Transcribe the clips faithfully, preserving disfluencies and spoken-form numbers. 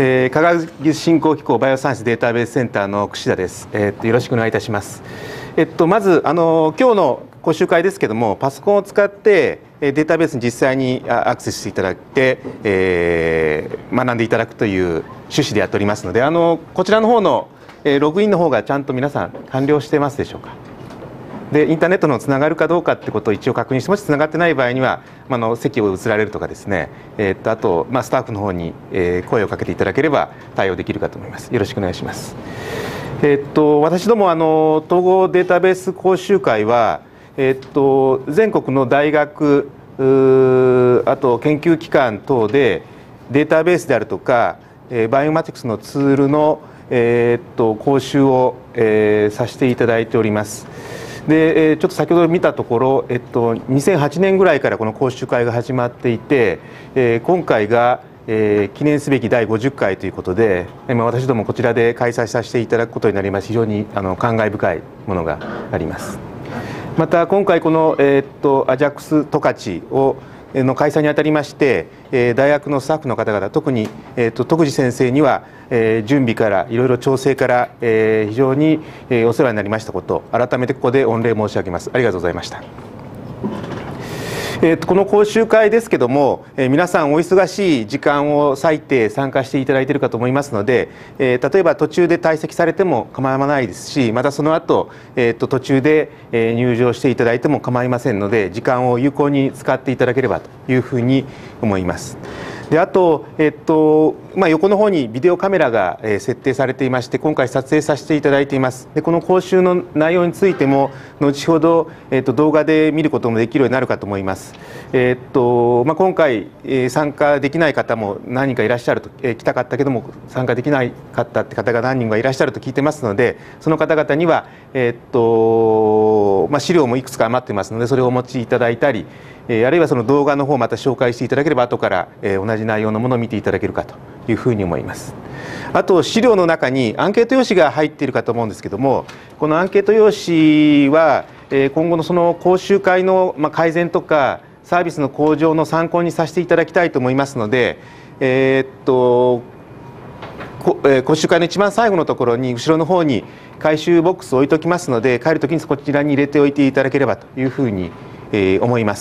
えー、科学技術振興機構バイオサイエンスデータベースセンターの櫛田です。えー、っとよろしくお願いいたします。えっとまずあの今日の講習会ですけども、パソコンを使ってデータベースに実際にアクセスしていただいて、えー、学んでいただくという趣旨でやっておりますので、あのこちらの方のログインの方がちゃんと皆さん完了してますでしょうか。でインターネットのつながるかどうかってことを一応確認して、もしつながってない場合には、まあ、の席を移られるとかですね、えー、っとあと、まあ、スタッフの方に、えー、声をかけていただければ対応できるかと思います。よろしくお願いします。えー、っと私どもあの統合データベース講習会は、えー、っと全国の大学あと研究機関等でデータベースであるとか、えー、バイオマティクスのツールの、えー、っと講習を、えー、させていただいております。でちょっと先ほど見たところ、えっと、にせんはちねんぐらいからこの講習会が始まっていて、えー、今回が、えー、記念すべきだいごじゅっかいということで、えー、私どもこちらで開催させていただくことになります。非常にあの感慨深いものがあります。また今回この、えー、っとアジャックス十勝をの開催にあたりまして、えー、大学のスタッフの方々、特に、えー、っと徳次先生には、えー、準備からいろいろ調整から、えー、非常に、えー、お世話になりましたこと改めてここで御礼申し上げます。ありがとうございました。えー、とこの講習会ですけども、えー、皆さんお忙しい時間を割いて参加していただいているかと思いますので、えー、例えば途中で退席されても構わないですし、またその後、えー、と途中で、えー、入場していただいても構いませんので、時間を有効に使っていただければというふうに思います。であと、えっとまあ、横の方にビデオカメラが設定されていまして、今回撮影させていただいています。でこの講習の内容についても後ほど、えっと、動画で見ることもできるようになるかと思います。えっとまあ、今回参加できない方も何人かいらっしゃると、え来たかったけども参加できないかったって方が何人かいらっしゃると聞いてますので、その方々には、えっとまあ、資料もいくつか余ってますので、それをお持ちいただいたり、あるいはその動画の方をまた紹介していただければ、後から同じ内容のものを見ていただけるかというふうに思います。あと資料の中にアンケート用紙が入っているかと思うんですけども、このアンケート用紙は今後のその講習会の改善とかサービスの向上の参考にさせていただきたいと思いますので、えー、っと講習会の一番最後のところに後ろの方に回収ボックスを置いておきますので、帰るときにこちらに入れておいていただければというふうに思います。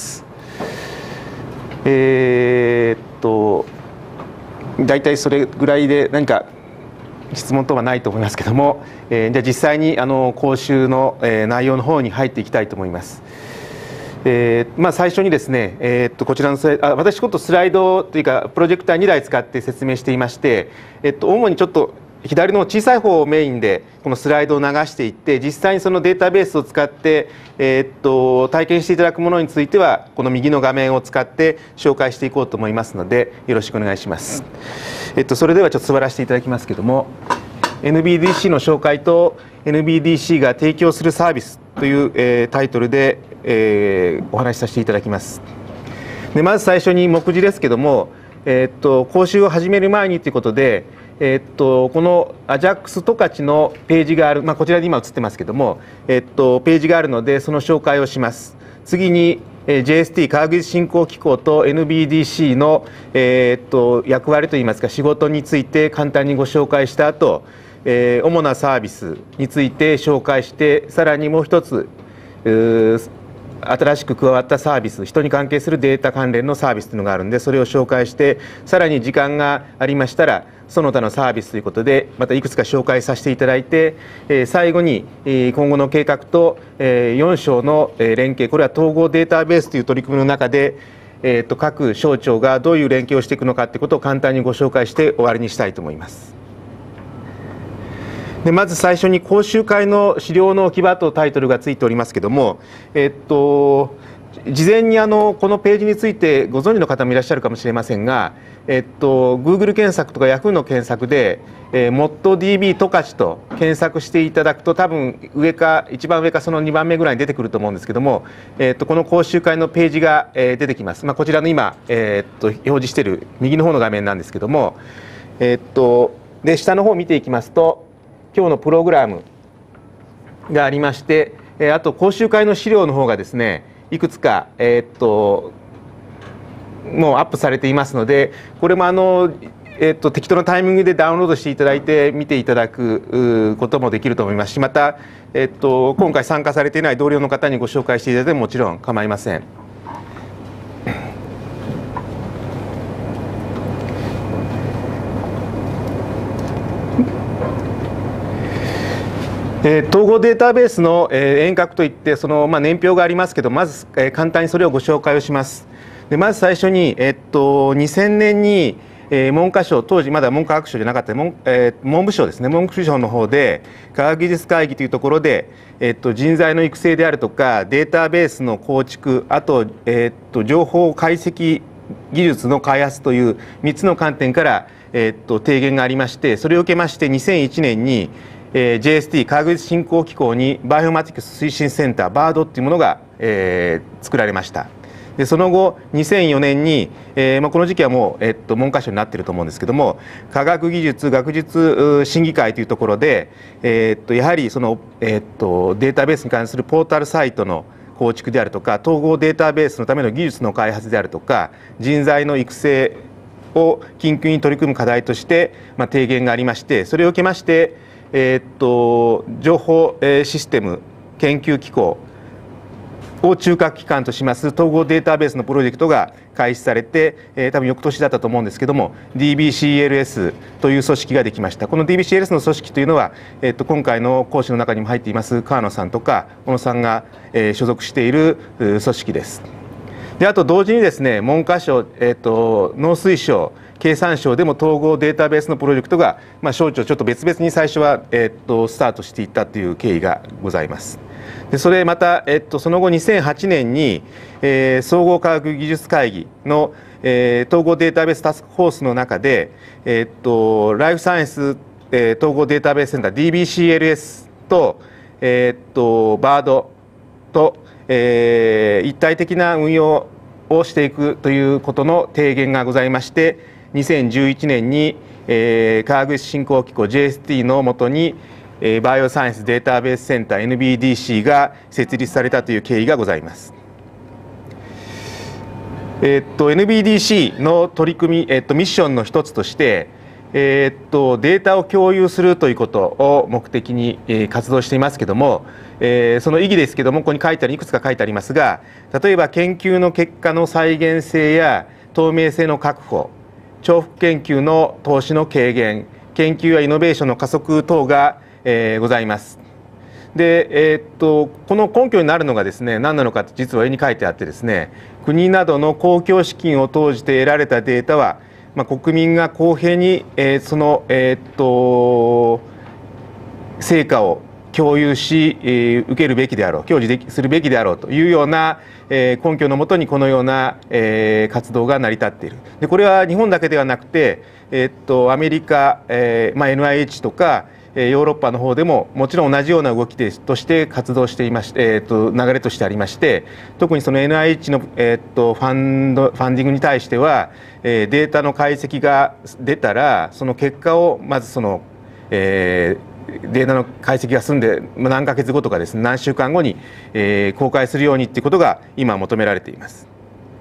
えー、っと大体それぐらいで何か質問等はないと思いますけども、えー、じゃあ実際にあの講習の、えー、内容の方に入っていきたいと思います。えーまあ、最初にですね、えー、っとこちらのスライド、あ私ちょっとスライドというかプロジェクターにだい使って説明していまして、えっと主にちょっと左の小さい方をメインでこのスライドを流していって、実際にそのデータベースを使って、えー、っと体験していただくものについてはこの右の画面を使って紹介していこうと思いますので、よろしくお願いします。えっとそれではちょっと座らせていただきますけども、 エヌビーディーシー の紹介と エヌビーディーシー が提供するサービスという、えー、タイトルで、えー、お話しさせていただきます。でまず最初に目次ですけども、えー、っと講習を始める前にということで、えー、っとこのアジャックス十勝のページがある、まあ、こちらで今映ってますけども、えー、っとページがあるのでその紹介をします。次に ジェイエスティー 科学技術振興機構と エヌビーディーシー の、えー、っと役割といいますか仕事について簡単にご紹介した後、えー、主なサービスについて紹介して、さらにもう一つ新しく加わったサービス、人に関係するデータ関連のサービスというのがあるので、それを紹介して、さらに時間がありましたらその他のサービスということでまたいくつか紹介させていただいて、最後に今後の計画とよん章の連携、これは統合データベースという取り組みの中で、えー、と各省庁がどういう連携をしていくのかということを簡単にご紹介して終わりにしたいと思います。でまず最初に講習会の資料の置き場とタイトルがついておりますけども、えっと事前にあのこのページについてご存知の方もいらっしゃるかもしれませんが、えっと Google 検索とか Yahoo の検索で、えー、モットディービー 十勝と検索していただくと、多分上か一番上かそのにばんめぐらいに出てくると思うんですけども、えっとこの講習会のページが、えー、出てきます。まあ、こちらの今、えー、っと表示している右の方の画面なんですけども、えっとで下の方を見ていきますと、今日のプログラムがありまして、あと講習会の資料の方がですねいくつか、えー、っともうアップされていますので、これもあのえっと、適当なタイミングでダウンロードしていただいて見ていただくこともできると思いますし、また、えっと、今回参加されていない同僚の方にご紹介していただいてももちろん構いません。えー、統合データベースの、えー、遠隔といってその、まあ、年表がありますけど、まず、えー、簡単にそれをご紹介をします。でまず最初に、えー、っとにせんねんに、えー、文科省、当時まだ文科学省じゃなかった文,、えー、文部省ですね、文部省の方で科学技術会議というところで、えー、っと人材の育成であるとかデータベースの構築、あと、えー、っと情報解析技術の開発というみっつの観点から、えー、っと提言がありまして、それを受けましてにせんいちねんにえー、ジェイエスティー 科学技術振興機構にバイオマティクス推進センター バード っていうものが、えー、作られました。でその後にせんよねんに、えーまあ、この時期はもう、えっと、文科省になっていると思うんですけども、科学技術学術審議会というところで、えー、っとやはりその、えー、っとデータベースに関するポータルサイトの構築であるとか、統合データベースのための技術の開発であるとか、人材の育成を緊急に取り組む課題として、まあ、提言がありまして、それを受けましてえー、っと情報システム研究機構を中核機関とします統合データベースのプロジェクトが開始されて、えー、多分翌年だったと思うんですけども ディービーシーエルエス という組織ができました。この ディービーシーエルエス の組織というのは、えー、っと今回の講師の中にも入っています川野さんとか小野さんが、えー、所属している組織です。であと同時にですね、文科省、えー、と農水省、経産省でも統合データベースのプロジェクトが、まあ、省庁ちょっと別々に最初は、えー、とスタートしていったという経緯がございます。でそれまた、えー、とその後にせんはちねんに、えー、総合科学技術会議の、えー、統合データベースタスクフォースの中で、えー、とライフサイエンス、えー、統合データベースセンター ディービーシーエルエス と、えー、と バード とえー、一体的な運用をしていくということの提言がございまして、にせんじゅういちねんに、えー、科学技術振興機構 ジェイエスティー のもとに、えー、バイオサイエンスデータベースセンター エヌビーディーシー が設立されたという経緯がございます。えー、っと エヌビーディーシー の取り組み、えー、っとミッションの一つとしてえー、っとデータを共有するということを目的に、えー、活動していますけども、えー、その意義ですけども、ここに書いてあるいくつか書いてありますが、例えば研究の結果の再現性や透明性の確保、重複研究の投資の軽減、研究やイノベーションの加速等が、えー、ございます。で、えー、っとこの根拠になるのがですね、何なのかって実は上に書いてあってですね、国などの公共資金を投じて得られたデータはまあ、国民が公平に、えー、その、えー、っと成果を共有し、えー、受けるべきであろう、享受できするべきであろうというような、えー、根拠のもとにこのような、えー、活動が成り立っている。でこれは日本だけではなくて、えー、っとアメリカ、えーまあ、エヌアイエイチ とかヨーロッパの方でももちろん同じような動きでとして活動していまして、えー、と流れとしてありまして、特にその エヌアイエイチ の、えー、とファンドファンディングに対しては、えー、データの解析が出たらその結果をまずその、えー、データの解析が済んで何ヶ月後とかですね、何週間後に、えー、公開するようにということが今求められています。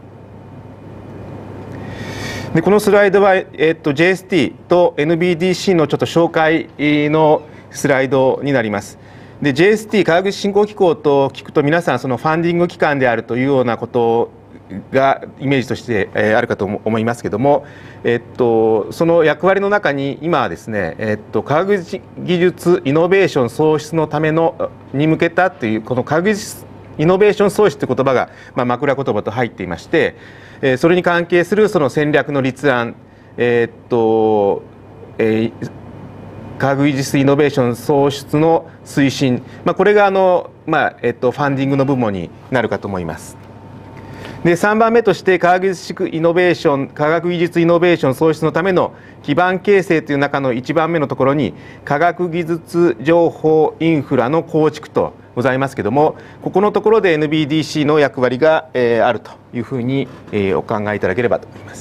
でこのスライドは、えー、と ジェイエスティー と エヌビーディーシー のちょっと紹介のスライドになります。で ジェイエスティー 科学技術振興機構と聞くと皆さんそのファンディング機関であるというようなことがイメージとしてあるかと思いますけども、えっと、その役割の中に今はですね、えっと、科学技術イノベーション創出のためのに向けたというこの科学技術イノベーション創出という言葉が、まあ、枕言葉と入っていまして、えー、それに関係するその戦略の立案、えーっとえー、科学技術イノベーション創出の推進、まあ、これがあの、まあえーっとファンディングの部門になるかと思います。でさんばんめとして科学技術イノベーション科学技術イノベーション創出のための基盤形成という中のいちばんめのところに科学技術情報インフラの構築とございますけども、ここのところで エヌビーディーシー の役割が、えー、あるというふうに、えー、お考えいただければと思います。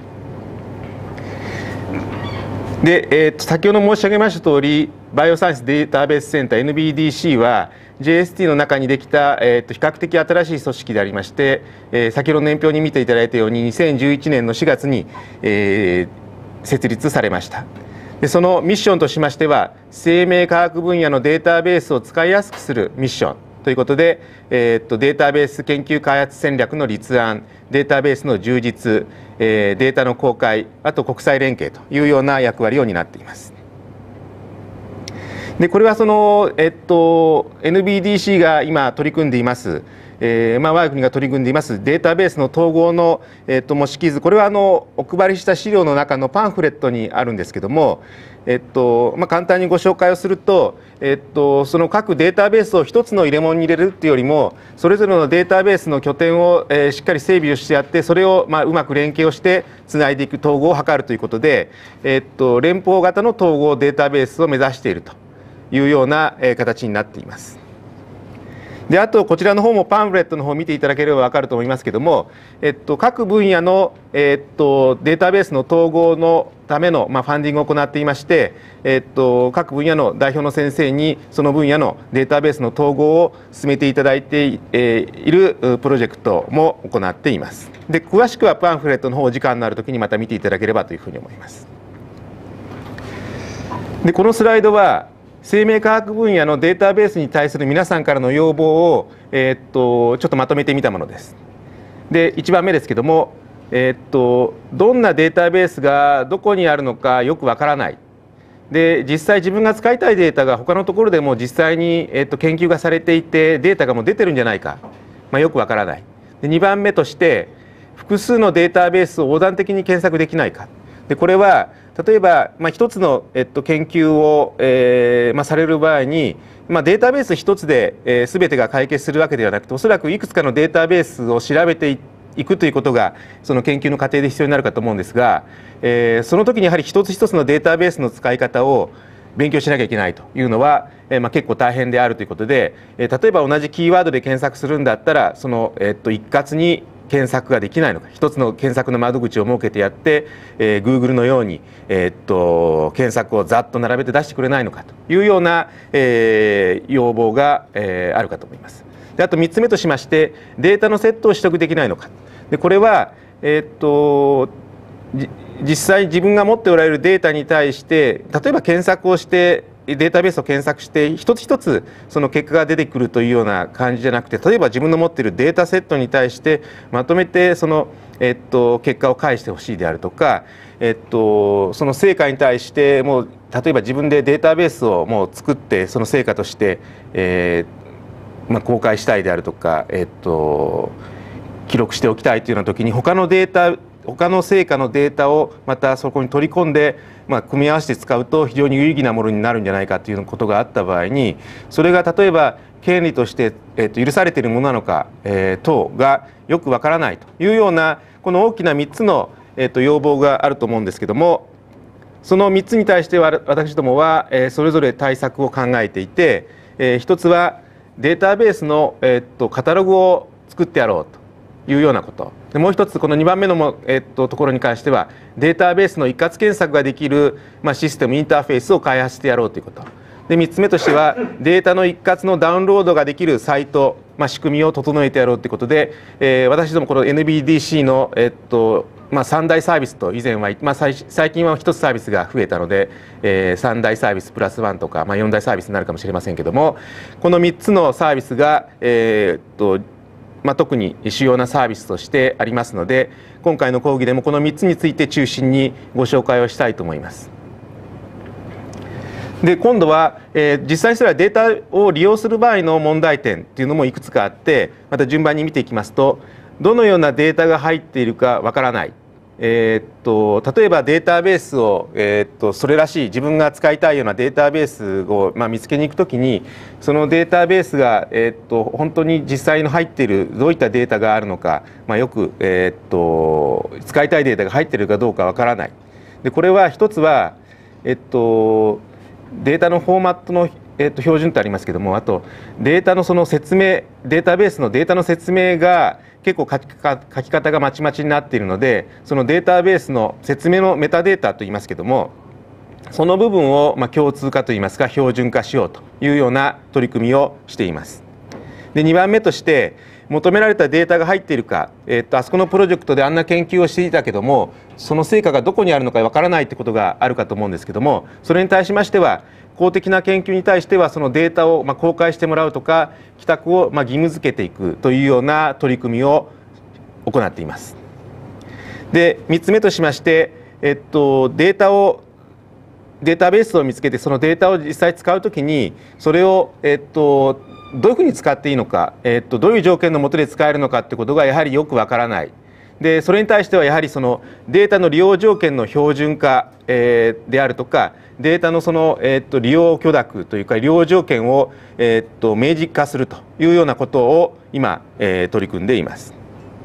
で、えー、と先ほど申し上げました通り、バイオサイエンスデータベースセンター エヌビーディーシー は ジェイエスティー の中にできた、えー、と比較的新しい組織でありまして、えー、先ほど年表に見ていただいたようににせんじゅういちねんのしがつに、えー、 設立されました。でそのミッションとしましては、生命科学分野のデータベースを使いやすくするミッションということで、えー、っとデータベース研究開発戦略の立案、データベースの充実、えー、データの公開、あと国際連携というような役割を担っています。でこれはその、えっと、エヌビーディーシー が今取り組んでいます、えーまあ、我が国が取り組んでいますデータベースの統合の、えっと、模式図、これはあのお配りした資料の中のパンフレットにあるんですけども、えっとまあ、簡単にご紹介をすると、えっと、その各データベースを一つの入れ物に入れるっていうよりも、それぞれのデータベースの拠点を、えー、しっかり整備をしてやって、それを、まあ、うまく連携をしてつないでいく統合を図るということで、えっと、連邦型の統合データベースを目指しているというような形になっています。であとこちらの方もパンフレットの方を見ていただければ分かると思いますけども、えっと、各分野の、えっと、データベースの統合のための、まあ、ファンディングを行っていまして、えっと、各分野の代表の先生にその分野のデータベースの統合を進めていただいているプロジェクトも行っています。で詳しくはパンフレットの方を時間のある時にまた見ていただければというふうに思います。でこのスライドは生命科学分野のデータベースに対する皆さんからの要望を、えー、っとちょっとまとめてみたものです。でいちばんめですけども、えー、っとどんなデータベースがどこにあるのかよくわからない。で実際自分が使いたいデータが他のところでも実際に、えー、っと研究がされていてデータがもう出てるんじゃないか、まあ、よくわからない。でにばんめとして複数のデータベースを横断的に検索できないか。でこれは例えば、まあ、一つの、えっと、研究を、えーまあ、される場合に、まあ、データベース一つで、えー、全てが解決するわけではなくて、おそらくいくつかのデータベースを調べていくということがその研究の過程で必要になるかと思うんですが、えー、その時にやはり一つ一つのデータベースの使い方を勉強しなきゃいけないというのは、えーまあ、結構大変であるということで、えー、例えば同じキーワードで検索するんだったらその、えー、っと一括に検索ができないのか、一つの検索の窓口を設けてやって、えー、Google のように、えー、っと検索をざっと並べて出してくれないのかというような、えー、要望が、えー、あるかと思います。であとみっつめとしましてデータのセットを取得できないのか。でこれは、えー、っと実際自分が持っておられるデータに対して例えば検索をしてデータベースを検索して一つ一つその結果が出てくるというような感じじゃなくて、例えば自分の持っているデータセットに対してまとめてその、えっと、結果を返してほしいであるとか、えっと、その成果に対してもう例えば自分でデータベースをもう作ってその成果として、えーまあ、公開したいであるとか、えっと、記録しておきたいというような時に他のデータ他の成果のデータをまたそこに取り込んで、まあ、組み合わせて使うと非常に有意義なものになるんじゃないかということがあった場合に、それが例えば権利として、えー、と許されているものなのか、えー、等がよくわからないというようなこの大きなみっつの、えー、と要望があると思うんですけども、そのみっつに対しては私どもは、えー、それぞれ対策を考えていて、えー、一つはデータベースの、えー、とカタログを作ってやろうというようなこと。でもう一つこのにばんめのも、えっと、ところに関してはデータベースの一括検索ができる、まあ、システムインターフェースを開発してやろうということ。でみっつめとしてはデータの一括のダウンロードができるサイト、まあ、仕組みを整えてやろうということで、えー、私どもこの エヌビーディーシー の、えっとまあ、さん大サービスと以前は、まあ、最近はひとつサービスが増えたので、えー、さん大サービスプラスワンとか、まあ、よん大サービスになるかもしれませんけども、このみっつのサービスが、えー、っとまあ、特に主要なサービスとしてありますので、今回の講義でもこのみっつについて中心にご紹介をしたいと思います。で今度は、えー、実際にそれはデータを利用する場合の問題点というのもいくつかあって、また順番に見ていきますと、どのようなデータが入っているかわからない、えー、っと例えばデータベースを、えー、っとそれらしい自分が使いたいようなデータベースを、まあ、見つけに行くときにそのデータベースが、えー、っと本当に実際の入っているどういったデータがあるのか、まあ、よく、えー、っと使いたいデータが入っているかどうかわからない。でこれは一つは、えっと、データのフォーマットのえー、と標準ってありますけども、あとデータのその説明データベースのデータの説明が結構書きか書き方がまちまちになっているので、そのデータベースの説明のメタデータといいますけども、その部分をまあ共通化といいますか標準化しようというような取り組みをしています。でにばんめとして、 求められたデータが入っているか、えー、とあそこのプロジェクトであんな研究をしていたけども、その成果がどこにあるのかわからないということがあるかと思うんですけども、それに対しましては公的な研究に対してはそのデータをまあ公開してもらうとか、帰宅をまあ義務付けていくというような取り組みを行っています。でみっつめとしまして、えっと、データをデータベースを見つけて、そのデータを実際使うときにそれを、えっと、どういうふうに使っていいのか、えっと、どういう条件の下で使えるのかということがやはりよくわからない。でそれに対してはやはりそのデータの利用条件の標準化、えー、であるとか、データのその、えー、と利用許諾というか利用条件を、えー、と明示化するというようなことを今、えー、取り組んでいます。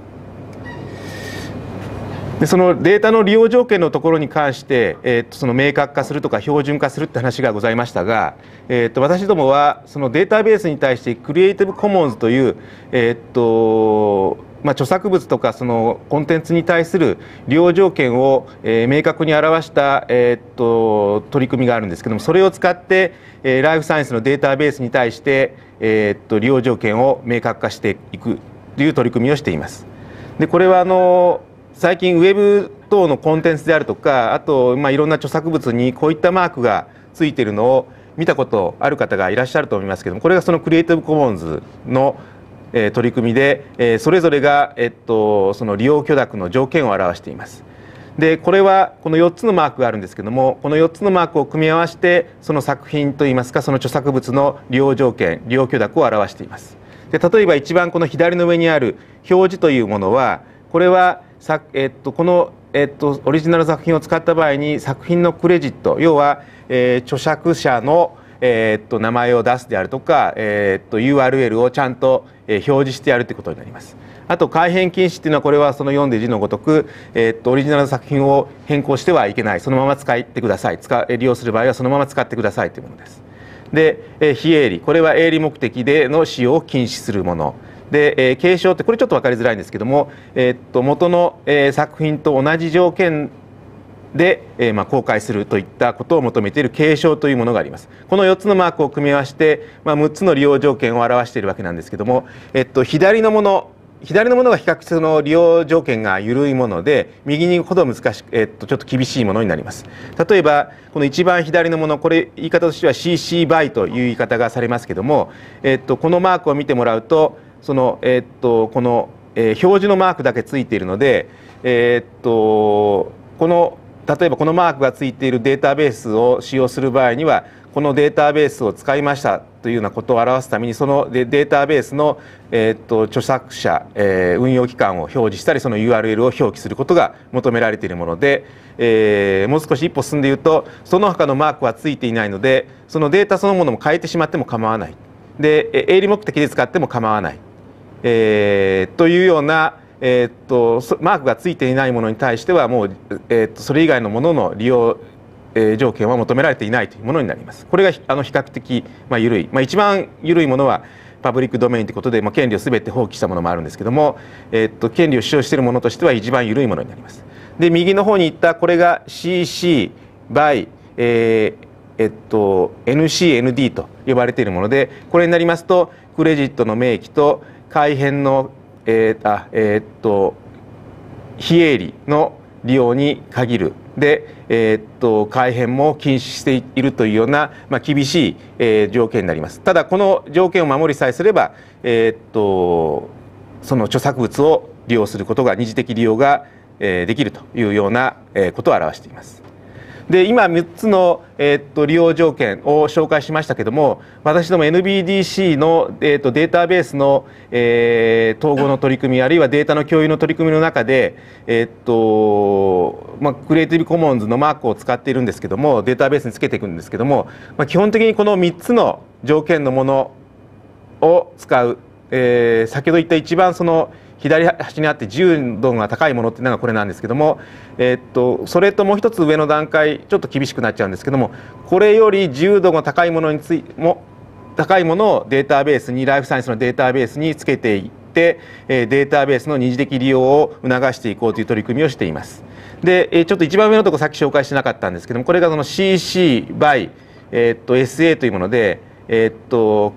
でそのデータの利用条件のところに関して、えー、とその明確化するとか標準化するって話がございましたが、えー、と私どもはそのデータベースに対してクリエイティブコモンズという、えー、とまあ、著作物とかそのコンテンツに対する利用条件を、えー、明確に表した、えー、っと取り組みがあるんですけども、それを使って、えー、ライフサイエンスのデータベースに対して、えー、っと利用条件を明確化していくという取り組みをしています。でこれはあの最近ウェブ等のコンテンツであるとか、あと、まあ、いろんな著作物にこういったマークがついているのを見たことある方がいらっしゃると思いますけども、これがそのクリエイティブコモンズの取り組みで、それぞれが、えっと、その利用許諾の条件を表しています。でこれはこのよっつのマークがあるんですけども、このよっつのマークを組み合わせてその作品といいますか、その著作物の利用条件、利用許諾を表しています。で例えば一番この左の上にある表示というものは、これはさ、えっと、この、えっと、オリジナル作品を使った場合に作品のクレジット、要は、えー、著作者のえー、っと名前を出すであるとか、えー、っと ユーアールエル をちゃんと、えー、表示してやるということになります。あと改変禁止というのは、これはその読んで字のごとく、えー、っとオリジナルの作品を変更してはいけない、そのまま使ってください、使利用する場合はそのまま使ってくださいというものです。で、えー、非営利、これは営利目的での使用を禁止するもので、えー、継承ってこれちょっと分かりづらいんですけども、えー、っと元の、えー、作品と同じ条件で、えーまあ、公開するといったことを求めている継承というものがあります。このよっつのマークを組み合わせて、まあ、むっつの利用条件を表しているわけなんですけども、えっと、左のもの左のものが比較的その利用条件が緩いもので、右にほど難しく、えっと、ちょっと厳しいものになります。例えばこの一番左のもの、これ言い方としては シーシー バイという言い方がされますけども、えっと、このマークを見てもらうと、その、えっと、この、えー、表示のマークだけついているので、えっと、この例えばこのマークがついているデータベースを使用する場合には、このデータベースを使いましたというようなことを表すために、そのデータベースの、えー、っと著作者、えー、運用機関を表示したり、その ユーアールエル を表記することが求められているもので、えー、もう少し一歩進んで言うと、その他のマークはついていないので、そのデータそのものも変えてしまっても構わない、で営利目的で使っても構わない、えー、というようなえー、っとマークがついていないものに対してはもう、えー、っとそれ以外のものの利用、えー、条件は求められていないというものになります。これがあの比較的、まあ、緩い、まあ、一番緩いものはパブリックドメインということで、まあ、権利をすべて放棄したものもあるんですけども、えー、っと権利を主張しているものとしては一番緩いものになります。で右の方にいったこれが シーシー by、えーえっと、エヌシーエヌディー と呼ばれているもので、これになりますとクレジットの明記と改変のえーあえー、っと非営利の利用に限るで、えー、っと改変も禁止しているというような、まあ、厳しい、えー、条件になります。ただこの条件を守りさえすれば、えー、っとその著作物を利用することが、二次的利用が、えー、できるというような、えー、ことを表しています。で今みっつの、えー、っと利用条件を紹介しましたけども、私ども エヌビーディーシー の、えー、っとデータベースの、えー、統合の取り組み、あるいはデータの共有の取り組みの中で、えー、っとまあ、クリエイティブコモンズのマークを使っているんですけども、データベースにつけていくんですけども、まあ、基本的にこのみっつの条件のものを使う、えー、先ほど言った一番その左端にあって自由度が高いものっていうのがこれなんですけども、えー、っとそれともう一つ上の段階ちょっと厳しくなっちゃうんですけども、これより自由度が高いものについも高いものをデータベースに、ライフサイエンスのデータベースにつけていって、えー、データベースの二次的利用を促していこうという取り組みをしています。で、えー、ちょっと一番上のところさっき紹介してなかったんですけども、これがその シーシー by、えー、っと エスエー というもので、えー、っと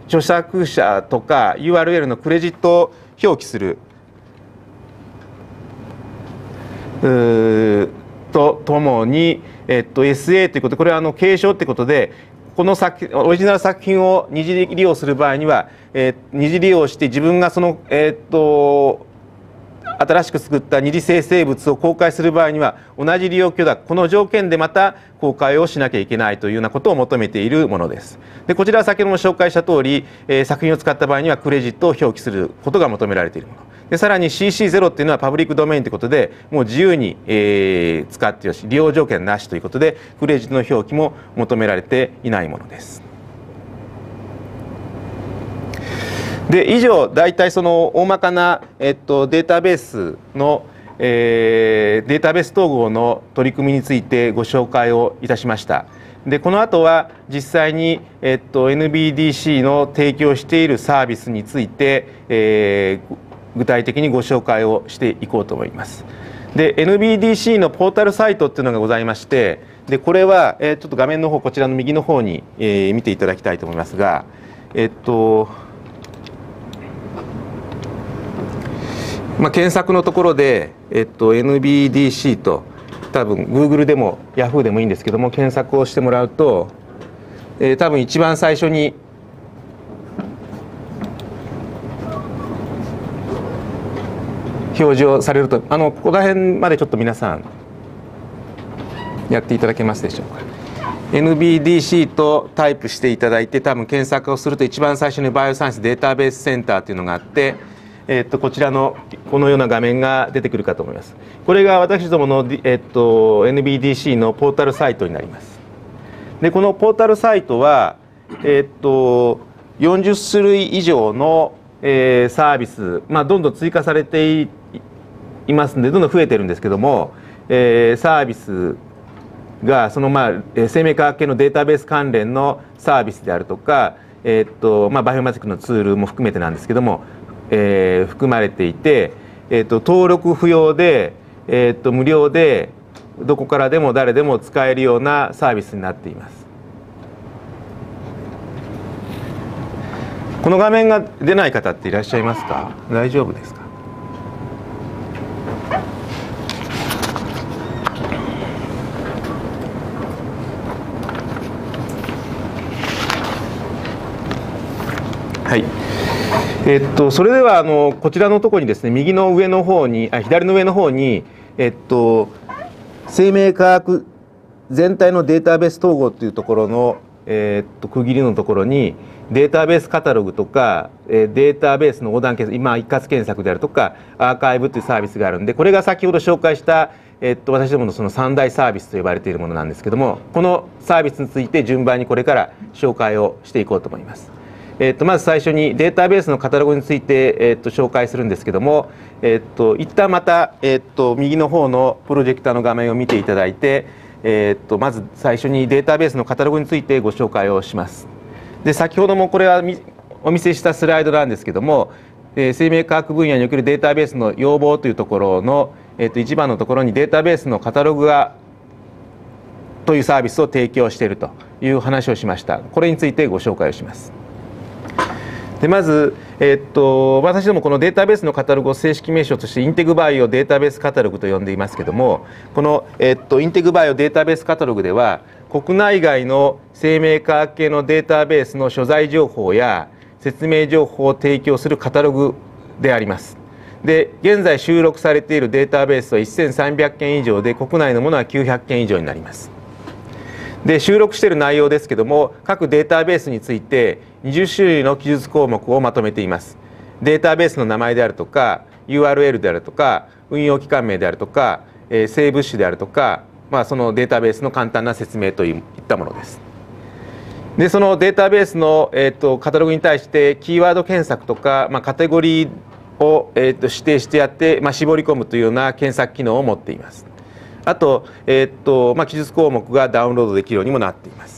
著作者とか ユーアールエル のクレジットを表記するとともに、えっと、エスエー ということで、これはあの継承ということで、この作オリジナル作品を二次利用する場合には、えー、二次利用して自分がその、えー、っと新しく作った二次生成物を公開する場合には同じ利用許諾、この条件でまた公開をしなきゃいけないというようなことを求めているものです。でこちらは先ほども紹介した通り、えー、作品を使った場合にはクレジットを表記することが求められているもので、さらに シーシーゼロ っていうのはパブリックドメインということで、もう自由に、えー、使ってよし、利用条件なしということでクレジットの表記も求められていないものです。で以上、大体その大まかな、えっと、データベースの、えー、データベース統合の取り組みについてご紹介をいたしました。でこの後は実際に、えっと、エヌビーディーシー の提供しているサービスについて、えー、具体的にご紹介をしていこうと思います。で エヌビーディーシー のポータルサイトっていうのがございまして、でこれは、えー、ちょっと画面の方こちらの右の方に、えー、見ていただきたいと思いますが、えっとまあ、検索のところで、えっと、エヌビーディーシー と多分 Google でも Yahoo でもいいんですけども検索をしてもらうと、えー、多分一番最初に表示をされると、あのここら辺までちょっと皆さんやっていただけますでしょうか。 エヌビーディーシー とタイプしていただいて、多分検索をすると一番最初にバイオサイエンスデータベースセンターというのがあって、えっと、こちらのこのような画面が出てくるかと思います。これが私どもの、えっと、エヌビーディーシー のポータルサイトになります。でこのポータルサイトは、えっと、よんじゅっ種類以上の、えー、サービス、まあ、どんどん追加されて い, いますのでどんどん増えてるんですけども、えー、サービスがその、まあ、生命科学系のデータベース関連のサービスであるとか、えっとまあ、バイオマティックのツールも含めてなんですけども、えー、含まれていて、えー、と登録不要で、えー、と無料でどこからでも誰でも使えるようなサービスになっています。この画面が出ない方っていらっしゃいますか？大丈夫ですか？はい。えっと、それではあのこちらのところにですね、右の上の方にあ左の上の方に、えっと、生命科学全体のデータベース統合というところの、えっと、区切りのところにデータベースカタログとかデータベースの横断検索、今一括検索であるとかアーカイブというサービスがあるんで、これが先ほど紹介した、えっと、私どものその三大サービスと呼ばれているものなんですけども、このサービスについて順番にこれから紹介をしていこうと思います。えっと、まず最初にデータベースのカタログについて、えっと、紹介するんですけども、えっと、一旦また、えっと、右の方のプロジェクターの画面を見ていただいて、えっと、まず最初にデータベースのカタログについてご紹介をします。で先ほどもこれはお見せしたスライドなんですけども、えー、生命科学分野におけるデータベースの要望というところの、えっと、いちばんのところにデータベースのカタログがというサービスを提供しているという話をしました。これについてご紹介をします。でまず、えっと、私どもこのデータベースのカタログを正式名称としてインテグバイオデータベースカタログと呼んでいますけども、この、えっと、インテグバイオデータベースカタログでは国内外の生命科学系のデータベースの所在情報や説明情報を提供するカタログであります。で現在収録されているデータベースはせんさんびゃっけん以上で、国内のものはきゅうひゃっけん以上になります。で収録している内容ですけども、各データベースについてにじゅっしゅるいの記述項目をまとめています。データベースの名前であるとか ユーアールエル であるとか運用機関名であるとか、えー、生物種であるとか、まあ、そのデータベースの簡単な説明といったものです。でそのデータベースの、えー、とカタログに対してキーワード検索とか、まあ、カテゴリーを、えー、と指定してやって、まあ、絞り込むというような検索機能を持っています。あと、えーっとまあ、記述項目がダウンロードできるようにもなっています。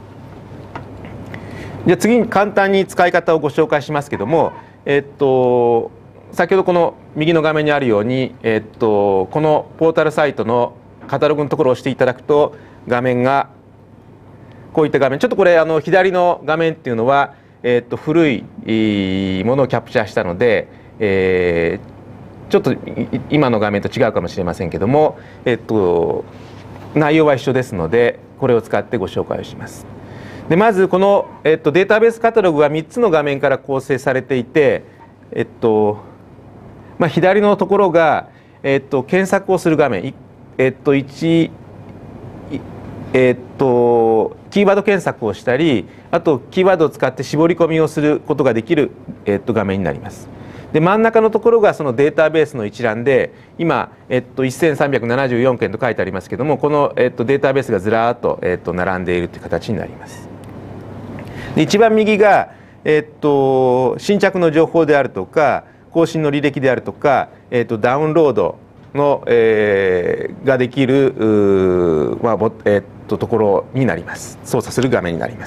じゃあ次に簡単に使い方をご紹介しますけども、えーっと先ほどこの右の画面にあるように、えーっとこのポータルサイトのカタログのところを押していただくと画面がこういった画面、ちょっとこれあの左の画面っていうのは、 えー、と古いものをキャプチャーしたので、えー、ちょっと今の画面と違うかもしれませんけども、えー、と内容は一緒ですのでこれを使ってご紹介をします。でまずこの、えー、とデータベースカタログはみっつの画面から構成されていて、えっとまあ、左のところが、えっと、検索をする画面、えっと、いちえー、っとキーワード検索をしたり、あとキーワードを使って絞り込みをすることができる、えー、っと画面になります。で真ん中のところがそのデータベースの一覧で、今、えっと、せんさんびゃくななじゅうよんけんと書いてありますけども、この、えっと、データベースがずらーっと、えっと、並んでいるという形になります。で一番右が、えっと、新着の情報であるとか更新の履歴であるとか、えっと、ダウンロードの、えー、ができる、まあえー、っとところになります。操作する画面になります。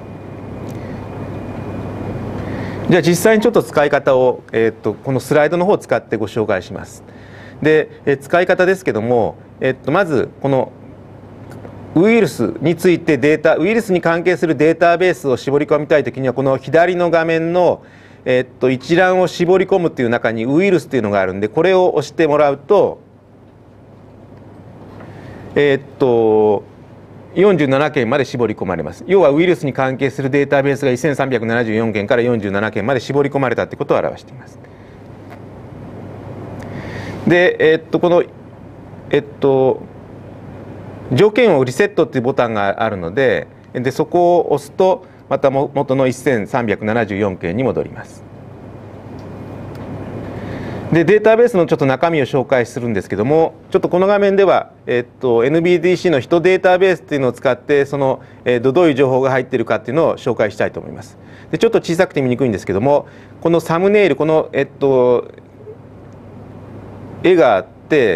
じゃあ実際にちょっと使い方を、えー、っとこのスライドの方を使ってご紹介します。で、えー、使い方ですけども、えー、っとまずこのウイルスについてデータウイルスに関係するデータベースを絞り込みたいときには、この左の画面のえっと、一覧を絞り込むという中にウイルスというのがあるんで、これを押してもらうと、えっとよんじゅうななけんまで絞り込まれます。要はウイルスに関係するデータベースがせんさんびゃくななじゅうよんけんからよんじゅうななけんまで絞り込まれたということを表しています。で、えっとこのえっと条件をリセットというボタンがあるので、でそこを押すとまた元のせんさんびゃくななじゅうよんけんに戻ります。でデータベースのちょっと中身を紹介するんですけども、ちょっとこの画面では、えっと、エヌビーディーシー の人データベースっていうのを使ってその、えっと、どういう情報が入っているかっていうのを紹介したいと思います。でちょっと小さくて見にくいんですけども、このサムネイル、この、えっと、絵があって、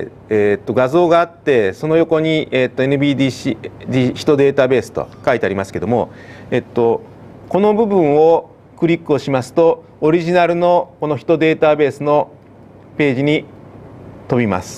えっと、画像があって、その横に、えっと、エヌビーディーシー 人データベースと書いてありますけども、えっと、この部分をクリックをしますと、オリジナルのこの人データベースのページに飛びます。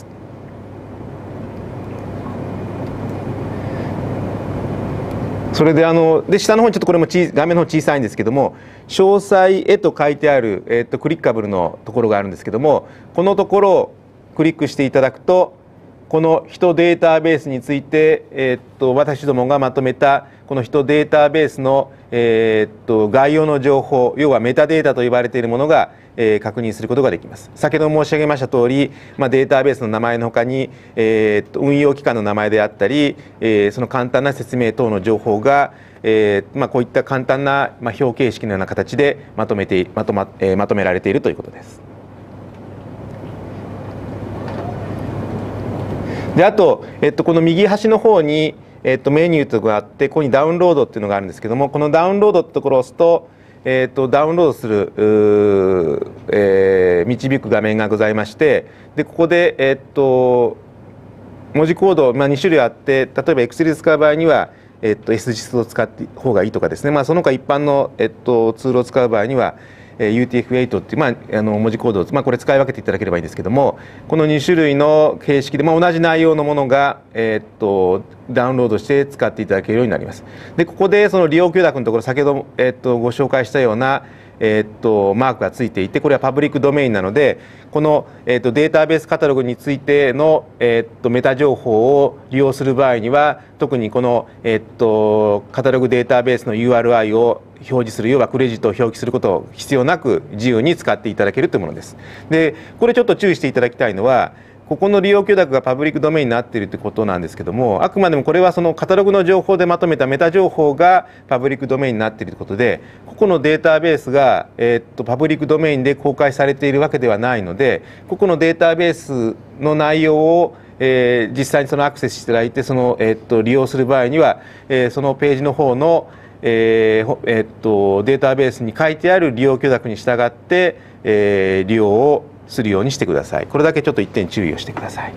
それであので下の方にちょっとこれも画面の方小さいんですけども、詳細へと書いてある、えっと、クリッカブルのところがあるんですけども、このところをクリックしていただくと、この人データベースについて、えっと、私どもがまとめたこの人データベースの、えっと、概要の情報、要はメタデータと呼ばれているものが、えー、確認することができます。先ほど申し上げました通り、まあ、データベースの名前のほかに、えー、っと運用機関の名前であったり、えー、その簡単な説明等の情報が、えーまあ、こういった簡単な、まあ、表形式のような形でまとめてまとま、えー、まとめられているということです。であと、えっと、この右端の方に、えっと、メニューというのがあって、ここにダウンロードっていうのがあるんですけども、このダウンロードってところを押すと、えっと、ダウンロードする、えー、導く画面がございまして、でここで、えっと、文字コード、まあ、にしゅるいあって、例えば Excel で使う場合には、えっと、エスジス を使った方がいいとかですね、まあ、その他一般の、えっと、ツールを使う場合にはユーティーエフエイト っていう、まあ、あの文字コードを、まあ、これ使い分けていただければいいんですけども、このにしゅるいの形式で、まあ、同じ内容のものが、えー、っとダウンロードして使っていただけるようになります。でここでその利用許諾のところ、先ほど、えー、っとご紹介したような、えー、っとマークがついていて、これはパブリックドメインなので、この、えー、っとデータベースカタログについての、えー、っとメタ情報を利用する場合には、特にこの、えー、っとカタログデータベースの ユーアールアイ を表示する、要はクレジットを表記することを必要なく自由に使っていただけるというものです。でこれちょっと注意していただきたいのは、ここの利用許諾がパブリックドメインになっているということなんですけども、あくまでもこれはそのカタログの情報でまとめたメタ情報がパブリックドメインになっているということで、ここのデータベースが、えー、っとパブリックドメインで公開されているわけではないので、ここのデータベースの内容をえー、実際にそのアクセスしていただいて、その、えー、っと利用する場合には、えー、そのページの方の、えーえー、っとデータベースに書いてある利用許諾に従って、えー、利用をするようにしてください。これだけちょっと一点注意をしてください。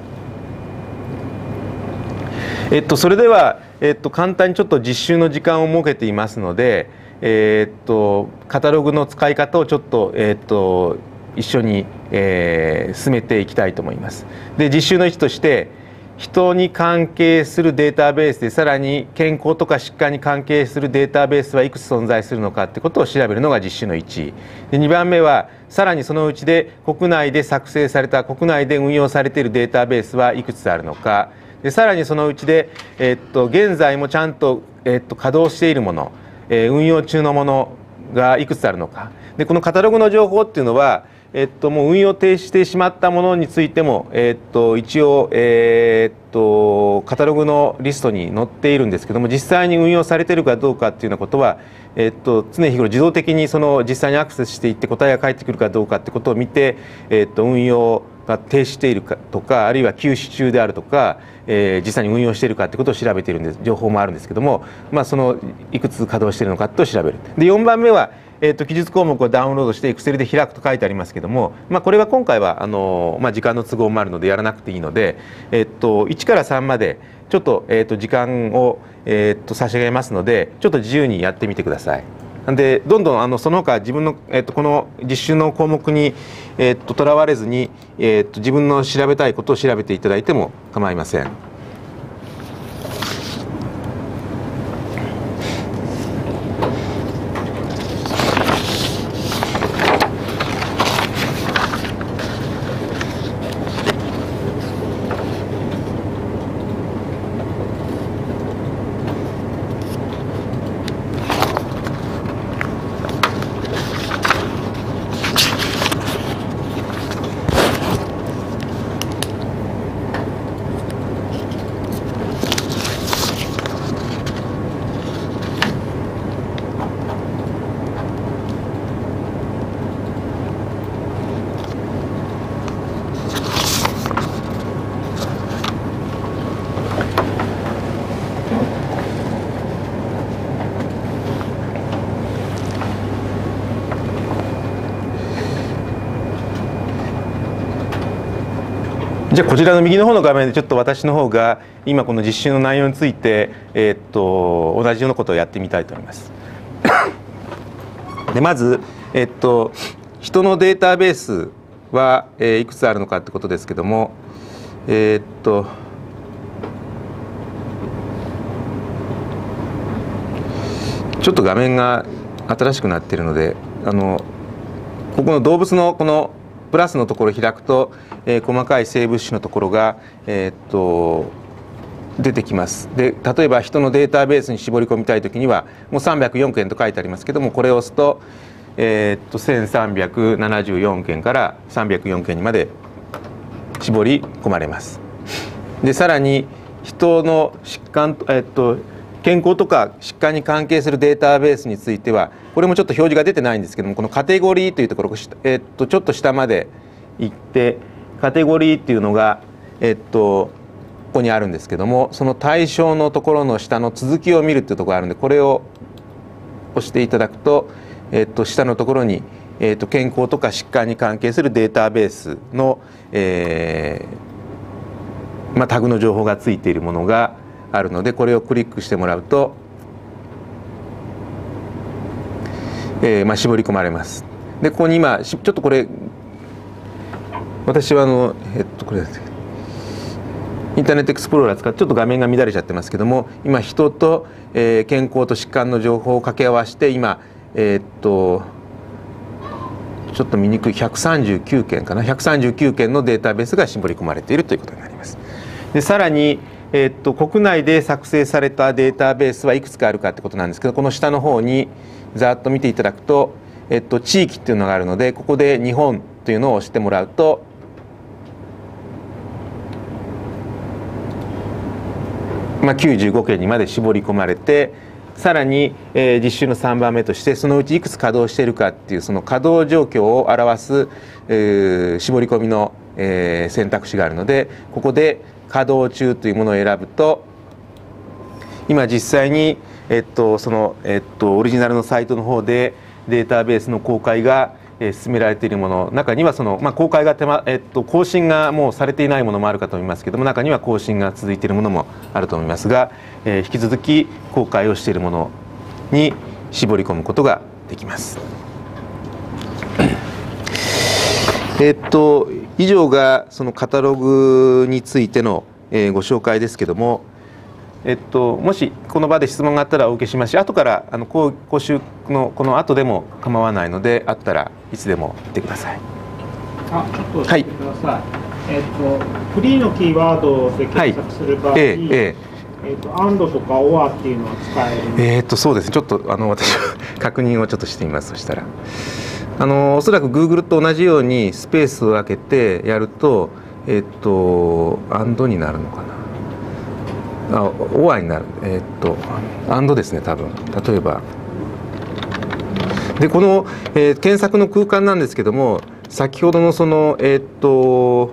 えっとそれでは、えっと簡単にちょっと実習の時間を設けていますので、えっとカタログの使い方をちょっと、えっと一緒に、えー、進めていきたいと思います。で実習のいちとして、 人に関係するデータベースでさらに健康とか疾患に関係するデータベースはいくつ存在するのかってことを調べるのが実習のいちいで、にばんめはさらにそのうちで国内で作成された国内で運用されているデータベースはいくつあるのか、でさらにそのうちで、えっと、現在もちゃんと、えっと、稼働しているもの、えー、運用中のものがいくつあるのか、でこのカタログの情報っていうのはえっと、もう運用停止してしまったものについても、えっと、一応、えっと、カタログのリストに載っているんですけども、実際に運用されているかどうかっていうようなことは、えっと、常日頃自動的にその実際にアクセスしていって答えが返ってくるかどうかってことを見て、えっと、運用が停止しているかとか、あるいは休止中であるとか、えー、実際に運用しているかってことを調べているんです情報もあるんですけども、まあ、そのいくつ稼働しているのかと調べる。でよんばんめはえー、と記述項目をダウンロードして Excel で開くと書いてありますけども、まあ、これは今回はあの、まあ、時間の都合もあるのでやらなくていいので、えー、といちからさんまでちょっと、えー、と時間を、えー、と差し上げますのでちょっと自由にやってみてください。でどんどんあのその他自分の、えー、とこの実習の項目にえー、ととらわれずに、えー、と自分の調べたいことを調べていただいても構いません。じゃあこちらの右の方の画面でちょっと私の方が今この実習の内容について、えー、っと同じようなことをやってみたいと思います。でまず、えー、っと人のデータベースは、えー、いくつあるのかってことですけども、えー、っとちょっと画面が新しくなっているので、あのここの動物のこのプラスのところを開くと、えー、細かい生物種のところが、えー、っと出てきます。で例えば人のデータベースに絞り込みたいときにはもうさんびゃくよんけんと書いてありますけども、これを押すと、えー、っとせんさんびゃくななじゅうよんけんからさんびゃくよんけんにまで絞り込まれます。でさらに人の疾患、えー、っと健康とか疾患に関係するデータベースについてはこれもちょっと表示が出てないんですけども、このカテゴリーというところ、えっと、ちょっと下まで行ってカテゴリーっていうのが、えっと、ここにあるんですけども、その対象のところの下の続きを見るっていうところがあるんで、これを押していただくと、えっと、下のところに、えっと、健康とか疾患に関係するデータベースの、えーまあ、タグの情報がついているものがあるので、これをクリックしてもらうと、えーまあ、絞り込まれます。でここに今ちょっとこれ私はあのえっとこれインターネットエクスプローラー使ってちょっと画面が乱れちゃってますけども、今人と、えー、健康と疾患の情報を掛け合わせて今えー、っとちょっと見にくいひゃくさんじゅうきゅうけんかなひゃくさんじゅうきゅうけんのデータベースが絞り込まれているということになります。でさらにえー、っと国内で作成されたデータベースはいくつかあるかってことなんですけど、この下の方にざっと見ていただくと、えっと、地域っていうのがあるので、ここで日本というのを押してもらうと、まあ、きゅうじゅうごけんにまで絞り込まれて、さらに、えー、実習のさんばんめとしてそのうちいくつ稼働しているかっていうその稼働状況を表す、えー、絞り込みの、えー、選択肢があるので、ここで稼働中というものを選ぶと、今実際に、えっと、その、えっと、オリジナルのサイトの方でデータベースの公開が、えー、進められているもの、中にはその、まあ、公開が手間、えっと、更新がもうされていないものもあるかと思いますけども、中には更新が続いているものもあると思いますが、えー、引き続き公開をしているものに絞り込むことができます。えっと以上がそのカタログについての、 えー、ご紹介ですけども、えっと、もしこの場で質問があったらお受けしますし、後からあの講講習のこの後でも構わないので、あったらいつでも言ってください。 あ、ちょっと教えてください。はい、えっとフリーのキーワードで検索する場合、はい、えーえーえー、とアンドとかオアっていうのは使えるんですか？ えーとそうですね。ちょっとあの私確認をちょっとしてみます。そしたらあのおそらく Google と同じようにスペースを空けてやると、えっ、ー、とアンドになるのかな。あ、オアになる。えっ、ー、とアンドですね。多分例えばでこの、えー、検索の空間なんですけども、先ほどのそのえっ、ー、と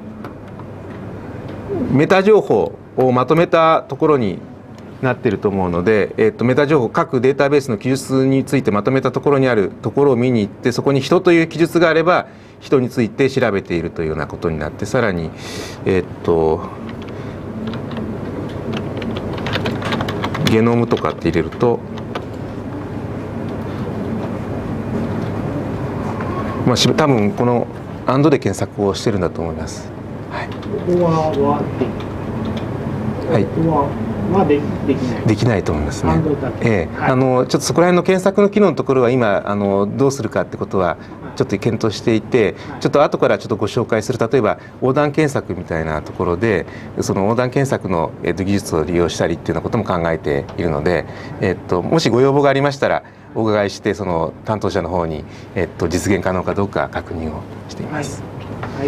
メタ情報をまとめたところになっていると思うので、えー、とメタ情報、各データベースの記述についてまとめたところにあるところを見に行って、そこに人という記述があれば人について調べているというようなことになって、さらにえっ、ー、とゲノムとかって入れると、まあ、多分このアンドで検索をしてるんだと思います。はい。 ここはははい。 ここははでできない。 できないと思いますね。 アンドだけ。 ええ、はい、あのちょっとそこら辺の検索の機能のところは今あのどうするかってことはちょっと検討していて、はい、ちょっと後からちょっとご紹介する、例えば横断検索みたいなところでその横断検索の、えっと、技術を利用したりっていうようなことも考えているので、えっと、もしご要望がありましたらお伺いして、その担当者の方に、えっと、実現可能かどうか確認をしています。はい、はい。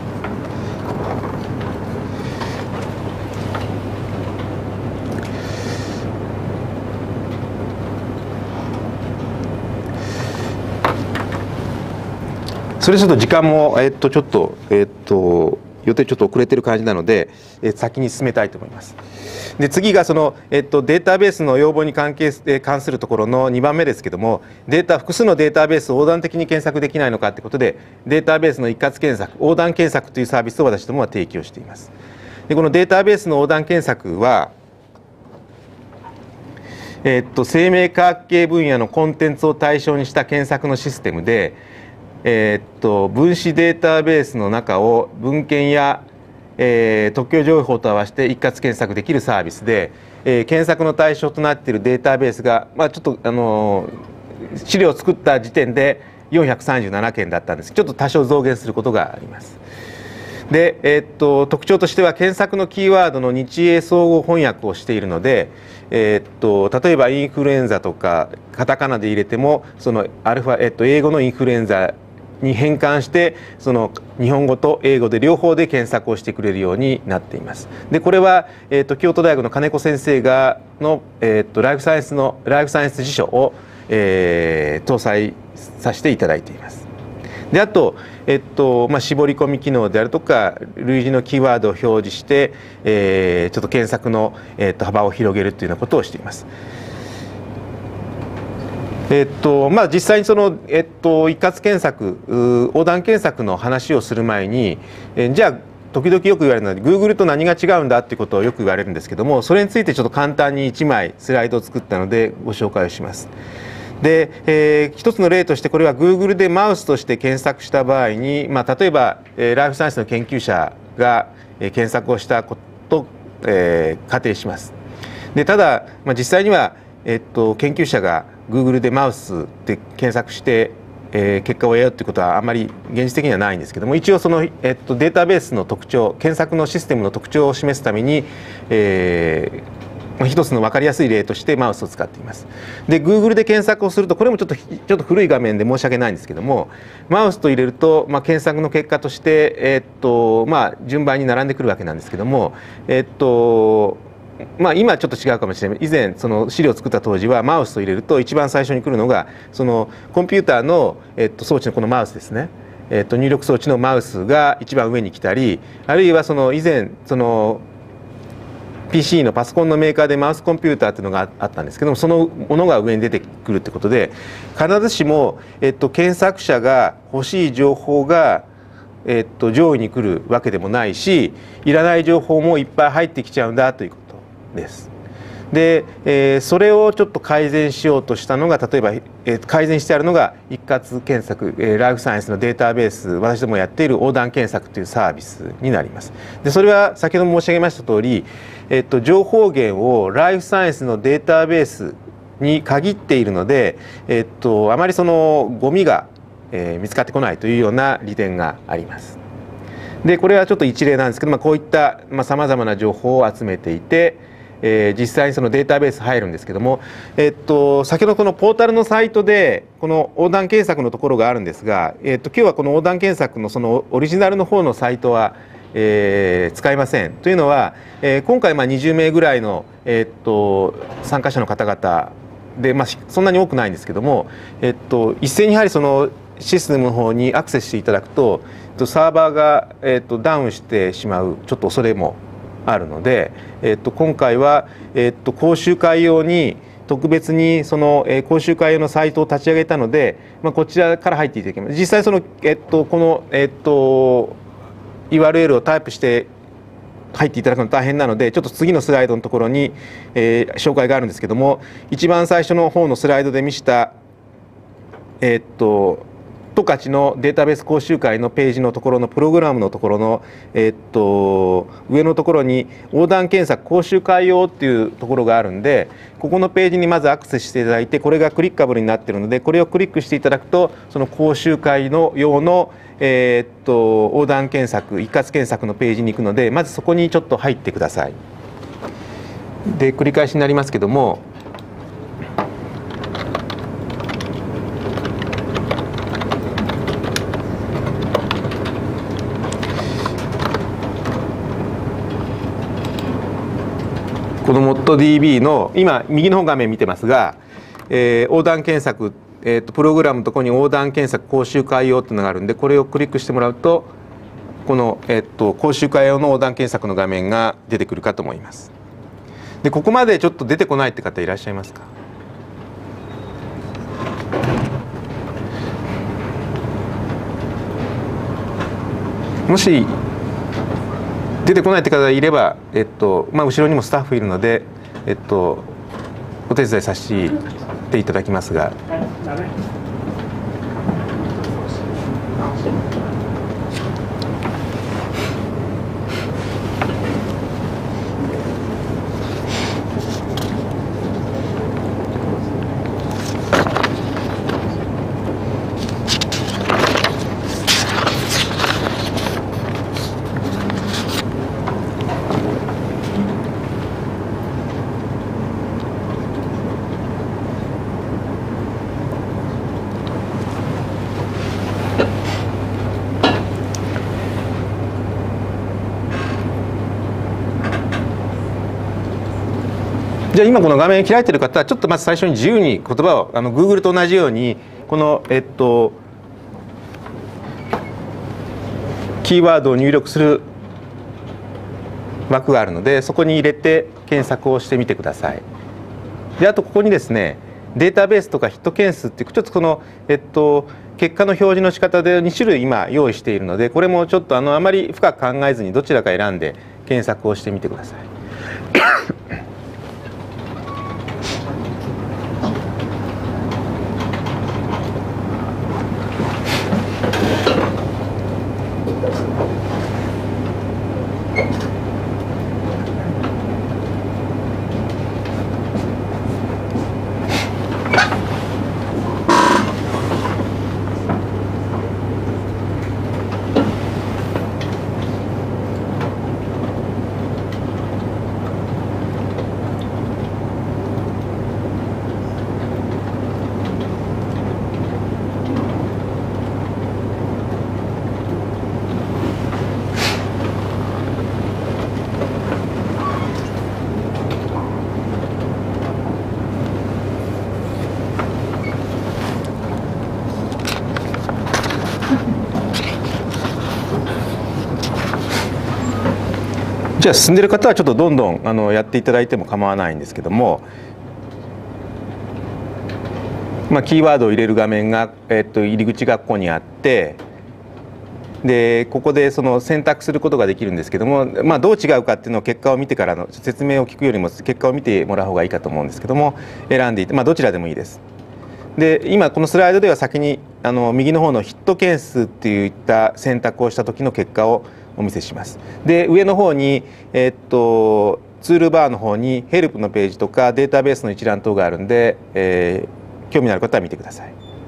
それちょっと時間も、えっと、ちょっと、えっと、予定ちょっと遅れてる感じなので、え先に進めたいと思います。で次がその、えっと、データベースの要望に関係、え関するところのにばんめですけども、データ複数のデータベースを横断的に検索できないのかということで、データベースの一括検索、横断検索というサービスを私どもは提供しています。でこのデータベースの横断検索は、えっと、生命科学系分野のコンテンツを対象にした検索のシステムで、えー、っと分子データベースの中を文献や、えー、特許情報と合わせて一括検索できるサービスで、えー、検索の対象となっているデータベースが、まあ、ちょっとあの資料を作った時点でよんひゃくさんじゅうななけんだったんです。ちょっと多少増減することがあります。で、えー、っと特徴としては検索のキーワードの日英総合翻訳をしているので、えー、っと例えばインフルエンザとかカタカナで入れてもそのアルファ、えー、っと英語のインフルエンザに変換してその日本語と英語で両方で検索をしてくれるようになっています。でこれは、えー、と京都大学の金子先生がの、えー、とライフサイエンスのライフサイエンス辞書を、えー、搭載させていただいています。であと、えっとまあ、絞り込み機能であるとか類似のキーワードを表示して、えー、ちょっと検索の、えー、と幅を広げるというようなことをしています。えっとまあ、実際にその、えっと、一括検索横断検索の話をする前に、えじゃあ時々よく言われるのは Google と何が違うんだっていうことをよく言われるんですけども、それについてちょっと簡単にいちまいスライドを作ったのでご紹介をします。で、えー、一つの例としてこれは Google でマウスとして検索した場合に、まあ、例えば、えー、ライフサイエンスの研究者が、えー、検索をしたことを、えー、仮定します。でただ、まあ、実際には、えっと、研究者がGoogle でマウスで検索して、えー、結果を得ようということはあまり現実的にはないんですけども、一応その、えっと、データベースの特徴、検索のシステムの特徴を示すために、えー、一つの分かりやすい例としてマウスを使っています。で Google で検索をすると、これもちょっとちょっと古い画面で申し訳ないんですけども、マウスと入れると、まあ、検索の結果として、えーっとまあ、順番に並んでくるわけなんですけども、えーっとまあ、今ちょっと違うかもしれない。以前その資料を作った当時はマウスを入れると一番最初に来るのがそのコンピューターの、えっと、装置のこのマウスですね、えっと、入力装置のマウスが一番上に来たり、あるいはその以前その ピーシー のパソコンのメーカーでマウスコンピューターっていうのがあったんですけども、そのものが上に出てくるってことで、必ずしも、えっと、検索者が欲しい情報がえっと、上位に来るわけでもないし、いらない情報もいっぱい入ってきちゃうんだということです。 で、えー、それをちょっと改善しようとしたのが、例えば、えー、改善してあるのが一括検索、えー、ライフサイエンスのデータベース、私どもやっている横断検索というサービスになります。でそれは先ほど申し上げました通り、えっと、情報源をライフサイエンスのデータベースに限っているので、えっと、あまりそのゴミが、えー、見つかってこないというような利点があります。でこれはちょっと一例なんですけど、まあ、こういったさまざ、まな情報を集めていて、えー、実際にそのデータベース入るんですけども、えっと、先ほどこのポータルのサイトでこの横断検索のところがあるんですが、えっと、今日はこの横断検索のそのオリジナルの方のサイトは、えー、使いません。というのは、えー、今回まあにじゅうめいぐらいの、えっと、参加者の方々で、まあ、そんなに多くないんですけども、えっと、一斉にやはりそのシステムの方にアクセスしていただくとサーバーが、えっと、ダウンしてしまうちょっと恐れもあるので、えっと、今回は、えっと、講習会用に特別にその、えー、講習会用のサイトを立ち上げたので、まあ、こちらから入っていただきます。実際その、えっと、この、えっと、ユーアールエル をタイプして入っていただくの大変なので、ちょっと次のスライドのところに、えー、紹介があるんですけども、一番最初の方のスライドで見した、えっと十勝のデータベース講習会のページのところのプログラムのところの、えっと、上のところに横断検索講習会用っていうところがあるんで、ここのページにまずアクセスしていただいて、これがクリッカブルになっているので、これをクリックしていただくとその講習会の用の、えっと、横断検索一括検索のページに行くので、まずそこにちょっと入ってください。で繰り返しになりますけども、この モッドディービー の今右の方画面見てますが、えー、横断検索、えー、とプログラムのところに横断検索講習会用というのがあるんで、これをクリックしてもらうとこの、えー、と講習会用の横断検索の画面が出てくるかと思います。でここまでちょっと出てこないって方いらっしゃいますか？もし出てこないって方がいれば、えっとまあ、後ろにもスタッフいるので、えっと、お手伝いさせていただきますが。じゃあ今この画面開いてる方はちょっとまず最初に自由に言葉をあの Google と同じようにこのえっとキーワードを入力する枠があるので、そこに入れて検索をしてみてください。であとここにですね、データベースとかヒット件数っていうちょっとこのえっと結果の表示の仕方でに種類今用意しているので、これもちょっとあのあまり深く考えずにどちらか選んで検索をしてみてください。じゃあ進んでる方はちょっとどんどんあのやっていただいても構わないんですけども、まあ、キーワードを入れる画面が、えっと、入り口がここにあって、 でここでその選択することができるんですけども、まあ、どう違うかっていうのを結果を見てからの説明を聞くよりも結果を見てもらう方がいいかと思うんですけども、選んでいて、まあ、どちらでもいいです。で今このスライドでは先にあの右の方のヒット件数っていった選択をした時の結果をお見せします。で上の方に、えー、っとツールバーの方にヘルプのページとかデータベースの一覧等があるんで、えー、興味のある方は見てください。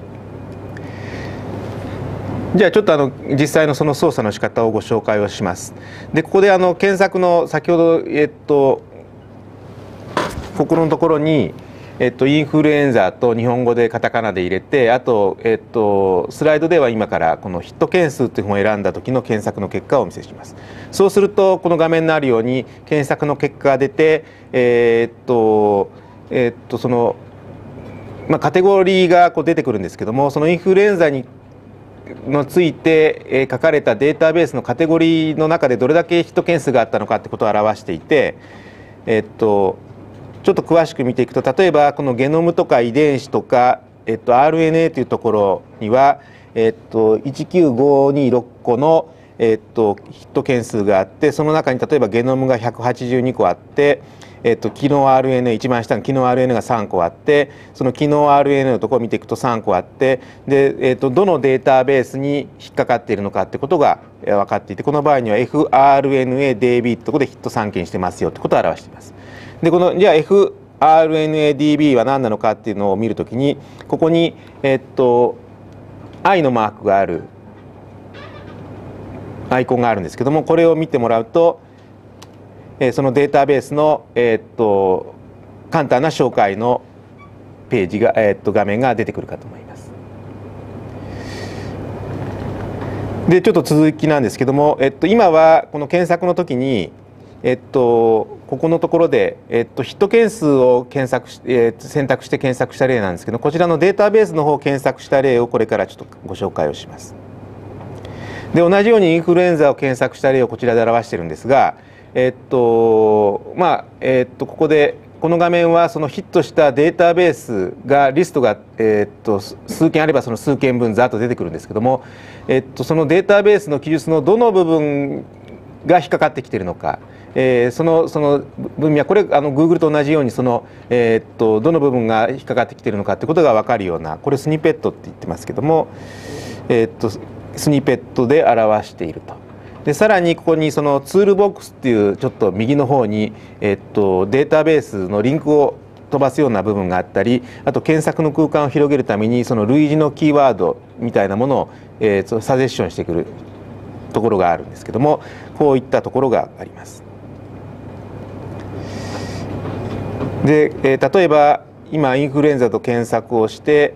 じゃあちょっとあの実際のその操作の仕方をご紹介をします。でここであの検索の先ほどえっとここのところにえっとインフルエンザと日本語でカタカナで入れて、あとえっとスライドでは今からこのヒット件数という本を選んだ時の検索の結果をお見せします。そうするとこの画面になるように検索の結果が出て、えっとえっとそのまあカテゴリーがこう出てくるんですけども、そのインフルエンザにのついて書かれたデータベースのカテゴリーの中でどれだけヒット件数があったのかってことを表していて、えっとちょっと詳しく見ていくと、例えばこのゲノムとか遺伝子とか、えっと、アールエヌエー というところには、えっと、いちきゅうごにろっこの、えっと、ヒット件数があって、その中に例えばゲノムがひゃくはちじゅうにこあって、えっと、機能 アールエヌエー 一番下の機能 アールエヌエー がさんこあって、その機能 アールエヌエー のところを見ていくとさんこあって、で、えっと、どのデータベースに引っかかっているのかってことが分かっていて、この場合には エフアールエヌエーディービー ってところでヒットさんけんしてますよってことを表しています。でこのじゃあ エフアールエヌエーディービー は何なのかっていうのを見るときに、ここにえっと I のマークがあるアイコンがあるんですけども、これを見てもらうと、えー、そのデータベースのえっと簡単な紹介のページが、えっと画面が出てくるかと思います。でちょっと続きなんですけども、えっと今はこの検索の時にえっと、ここのところで、えっと、ヒット件数を検索し、えー、選択して検索した例なんですけど、こちらのデータベースの方を検索した例をこれからちょっとご紹介をします。で同じようにインフルエンザを検索した例をこちらで表しているんですが、えっとまあえっとここでこの画面はそのヒットしたデータベースがリストが、えっと数件あればその数件分ざっと出てくるんですけども、えっとそのデータベースの記述のどの部分が引っかかってきているのか、えー、そのその分野、これあの Google と同じようにその、えー、っとどの部分が引っかかってきているのかということが分かるような、これスニペットって言ってますけども、えー、っとスニペットで表していると。でさらにここにそのツールボックスっていうちょっと右の方に、えー、っとデータベースのリンクを飛ばすような部分があったり、あと検索の空間を広げるためにその類似のキーワードみたいなものを、えー、サジェッションしてくるところがあるんですけども、こういったところがあります。で、えー、例えば今インフルエンザと検索をして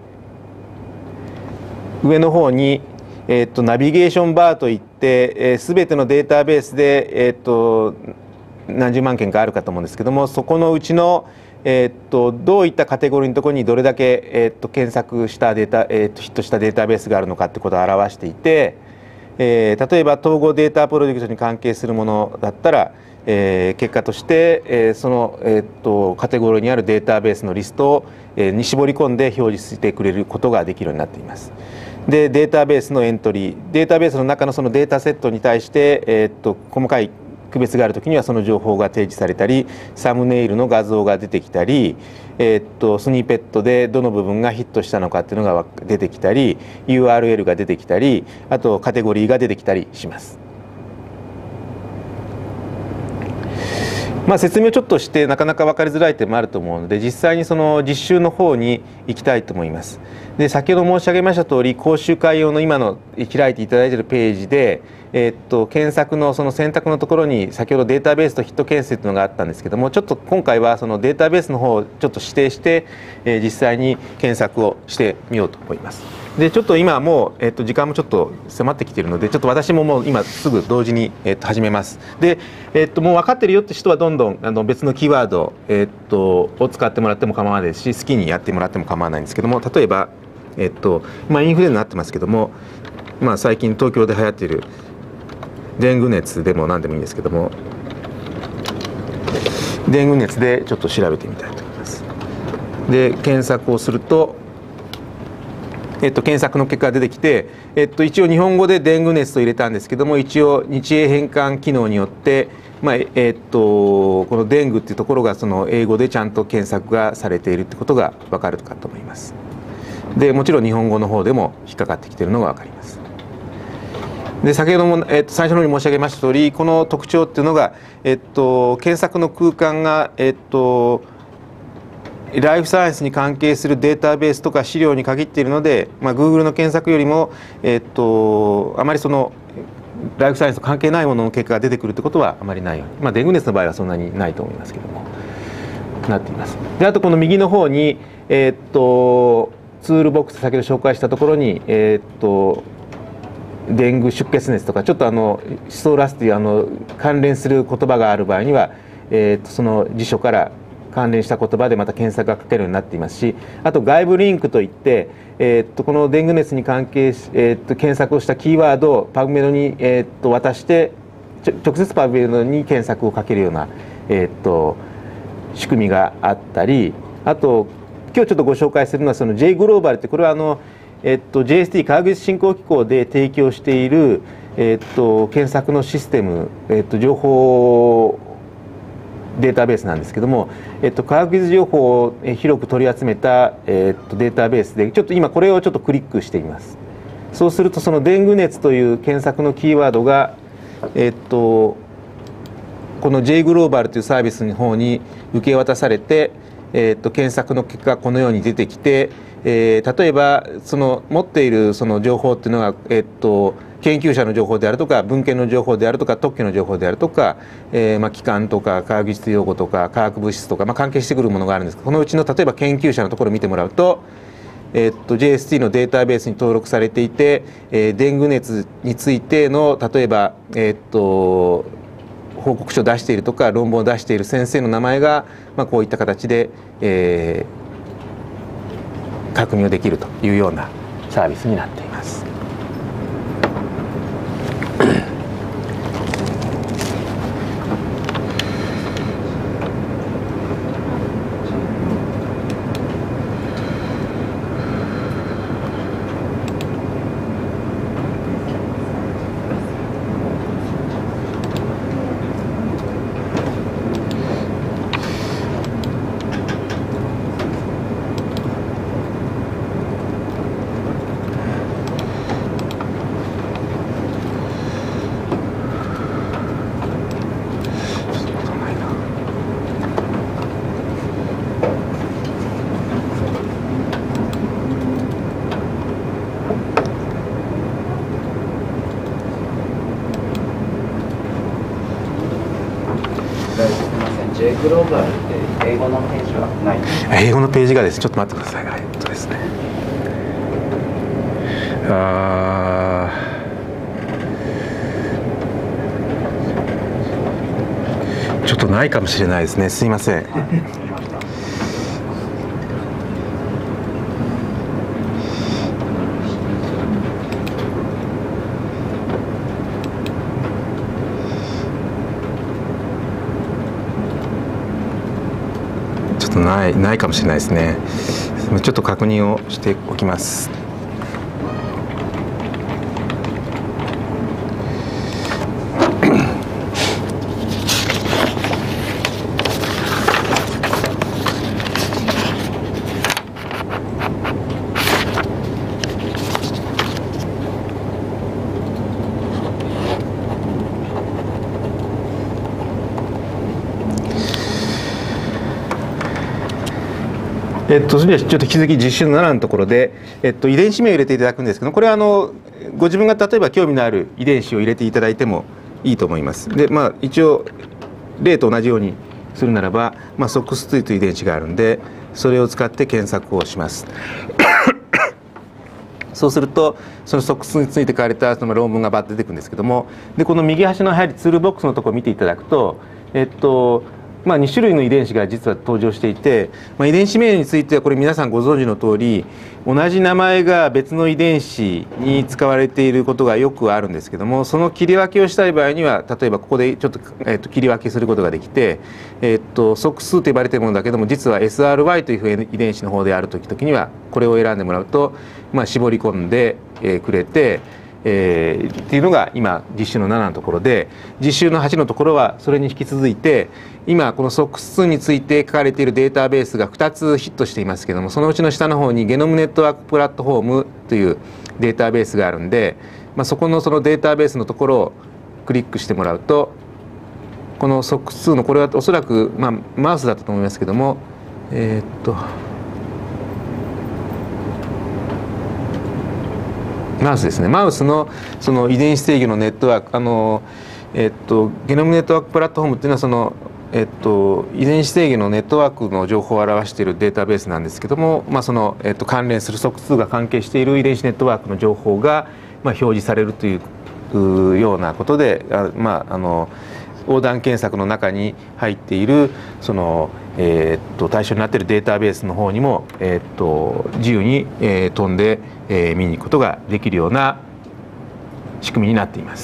上の方に、えー、とナビゲーションバーといって、えー、全てのデータベースで、えー、と何十万件かあるかと思うんですけども、そこのうちの、えー、とどういったカテゴリーのところにどれだけ、えー、と検索したデータ、えー、とヒットしたデータベースがあるのかということを表していて、えー、例えば統合データプロジェクトに関係するものだったら、えー、結果として、えー、その、えー、とカテゴリーにあるデータベースのリストを、えー、に絞り込んで表示してくれることができるようになっています。でデータベースのエントリー、データベースの中のそのデータセットに対して、えー、と細かい区別があるときにはその情報が提示されたり、サムネイルの画像が出てきたり、えー、っとスニペットでどの部分がヒットしたのかっていうのが出てきたり、 ユーアールエル が出てきたり、あとカテゴリーが出てきたりします。まあ、説明をちょっとしてなかなか分かりづらい点もあると思うので、実際にその実習の方に行きたいと思います。で先ほど申し上げました通り、講習会用の今の開いていただいているページで、えー、っと検索のその選択のところに先ほどデータベースとヒット件数というのがあったんですけども、ちょっと今回はそのデータベースの方をちょっと指定して、えー、実際に検索をしてみようと思います。でちょっと今もう、えー、と時間もちょっと迫ってきているので、ちょっと私ももう今すぐ同時に、えー、と始めます。で、えー、ともう分かってるよって人はどんどんあの別のキーワード、えー、とを使ってもらっても構わないですし、好きにやってもらっても構わないんですけども、例えば、えーとまあ、インフルエンザになってますけども、まあ、最近東京で流行っているデング熱でも何でもいいんですけども、デング熱でちょっと調べてみたいと思います。で検索をすると、 えっと、検索の結果が出てきて、えっと、一応日本語でデング熱と入れたんですけども、一応日英変換機能によって、まあえっと、このデングっていうところがその英語でちゃんと検索がされているってことが分かるかと思います。でもちろん日本語の方でも引っかかってきているのが分かります。で先ほども、えっと、最初の方に申し上げました通り、この特徴っていうのが、えっと、検索の空間が、えっと、ライフサイエンスに関係するデータベースとか資料に限っているので、まあ、Google の検索よりも、えっと、あまりそのライフサイエンスと関係ないものの結果が出てくるということはあまりないように、まあ、デング熱の場合はそんなにないと思いますけどもなっています。であとこの右の方に、えっと、ツールボックス先ほど紹介したところに、えっと、デング出血熱とかちょっとあのシソーラスというあの関連する言葉がある場合には、えっと、その辞書から関連した言葉でまた検索がかけるようになっていますし、あと外部リンクといって、えー、っとこのデング熱に関係し、えー、っと検索をしたキーワードをパブメドに、えー、っと渡して直接パブメドに検索をかけるような、えー、っと仕組みがあったり、あと今日ちょっとご紹介するのはその J グローバルって、これはあの、えー、っと ジェイエスティー 科学技術振興機構で提供している、えー、っと検索のシステム、えー、っと情報データベースなんですけども、えっと、科学技術情報を広く取り集めた、えっと、データベースで、ちょっと今これをちょっとクリックしてみます。そうするとそのデング熱という検索のキーワードが、えっと、この J グローバルというサービスの方に受け渡されて、えっと、検索の結果がこのように出てきて、えー、例えばその持っているその情報っていうのが、えっと研究者の情報であるとか文献の情報であるとか特許の情報であるとか、えー、まあ機関とか科学技術用語とか化学物質とか、まあ、関係してくるものがあるんですけど、このうちの例えば研究者のところを見てもらうと、えー、っと ジェイエスティー のデータベースに登録されていて、えー、デング熱についての例えば、えー、っと報告書を出しているとか論文を出している先生の名前が、まあ、こういった形で、えー、確認をできるというようなサービスになっています。 J グローバルって英語のページはないんですか？ 英語のページがですね、ちょっと待ってください。はい、えっとですね。あー、ちょっとないかもしれないですね。すいません。ないないかもしれないですね。ちょっと確認をしておきます。えっと、それではちょっと引き続き実習のななのところで、えっと、遺伝子名を入れていただくんですけど、これはあのご自分が例えば興味のある遺伝子を入れていただいてもいいと思います。で、まあ、一応例と同じようにするならば、まあ、ソックスツイという遺伝子があるんで、それを使って検索をします。そうするとそのソックスについて書かれたその論文がバッと出てくるんですけども、でこの右端のやはりツールボックスのところを見ていただくと、えっとまあ、に種類の遺伝子が実は登場していて、まあ、遺伝子名についてはこれ皆さんご存知の通り同じ名前が別の遺伝子に使われていることがよくあるんですけども、その切り分けをしたい場合には例えばここでちょっと、えー、と切り分けすることができて、えー、とソックスと呼ばれているものだけども実は エスアールワイ という遺伝子の方である時々にはこれを選んでもらうと、まあ、絞り込んで、えー、くれて。えー、っていうのが今実習のななのところで、実習のはちのところはそれに引き続いて今この ソックスツー について書かれているデータベースがふたつヒットしていますけども、そのうちの下の方にゲノムネットワークプラットフォームというデータベースがあるんで、まあ、そこのそのデータベースのところをクリックしてもらうと、この ソックスツー のこれはおそらく、まあ、マウスだったと思いますけども、えー、っとマウスですね。マウスのその遺伝子制御のネットワーク、あの、えっと、ゲノムネットワークプラットフォームっていうのはその、えっと、遺伝子制御のネットワークの情報を表しているデータベースなんですけども、まあ、その、えっと、関連する ソックスツー が関係している遺伝子ネットワークの情報が、まあ、表示されるというようなことで、あ、まあ、あの横断検索の中に入っているその、えー、っと対象になっているデータベースの方にも、えー、っと自由に、えー、飛んで、えー、見に行くことができるような仕組みになっています。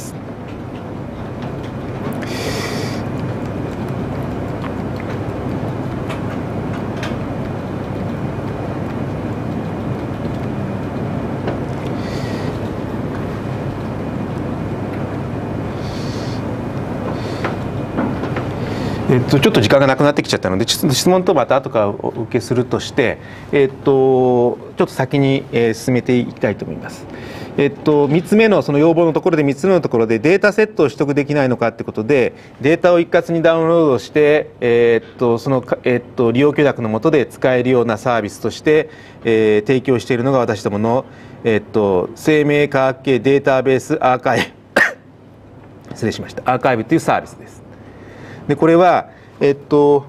えっと、ちょっと時間がなくなってきちゃったので質問とまた後からお受けするとして、えっと、ちょっと先に、えー、進めていきたいと思います。えっと、みっつめのその要望のところでみっつめのところでデータセットを取得できないのかということでデータを一括にダウンロードして、えっと、その、えっと、利用許諾の下で使えるようなサービスとして、えー、提供しているのが私どもの、えっと、生命科学系データベースアーカイブ失礼しましたアーカイブというサービスです。でこれは、えっと、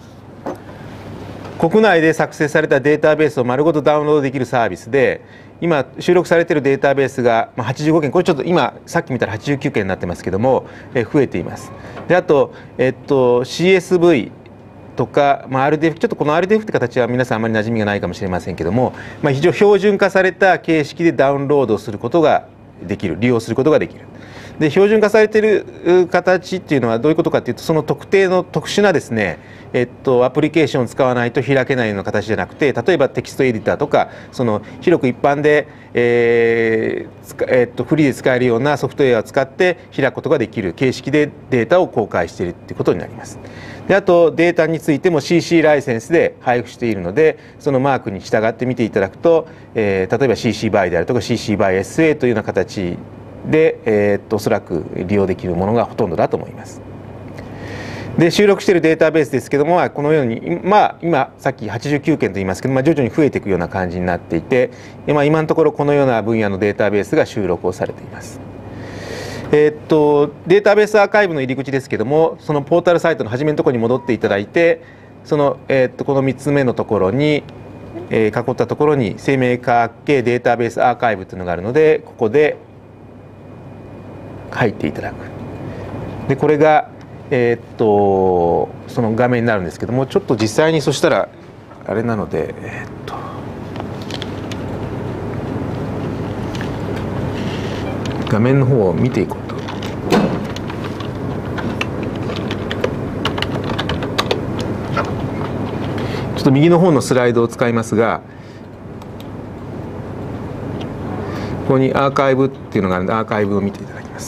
国内で作成されたデータベースを丸ごとダウンロードできるサービスで、今収録されているデータベースがはちじゅうごけん、これちょっと今さっき見たらはちじゅうきゅうけんになってますけども、え増えています。であと、えっと、シーエスブイ とか、まあ、アールディーエフ ちょっとこの アールディーエフ って形は皆さんあまり馴染みがないかもしれませんけども、まあ、非常に標準化された形式でダウンロードすることができる、利用することができる。で標準化されている形っていうのはどういうことかというと、その特定の特殊なですね、えっと、アプリケーションを使わないと開けないような形じゃなくて、例えばテキストエディターとかその広く一般で、えーえっと、フリーで使えるようなソフトウェアを使って開くことができる形式でデータを公開しているということになります。であとデータについても シーシー ライセンスで配布しているので、そのマークに従って見ていただくと、えー、例えば シーシー バイであるとか シーシー バイ エスエー というような形で、えー、っとおそらく利用できるものがほとんどだと思います。で収録しているデータベースですけども、このように、まあ、今さっきはちじゅうきゅうけんと言いますけど、まあ、徐々に増えていくような感じになっていて、まあ、今のところこのような分野のデータベースが収録をされています。えー、っとデータベースアーカイブの入り口ですけども、そのポータルサイトの初めのところに戻っていただいて、その、えー、っとこのみっつめのところに、えー、囲ったところに生命科学系データベースアーカイブというのがあるので、ここで入っていただく。でこれが、えー、っとその画面になるんですけども、ちょっと実際にそしたらあれなので、えー、っと画面の方を見ていこうと。ちょっと右の方のスライドを使いますが、ここにアーカイブっていうのがあるので、アーカイブを見ていただきます。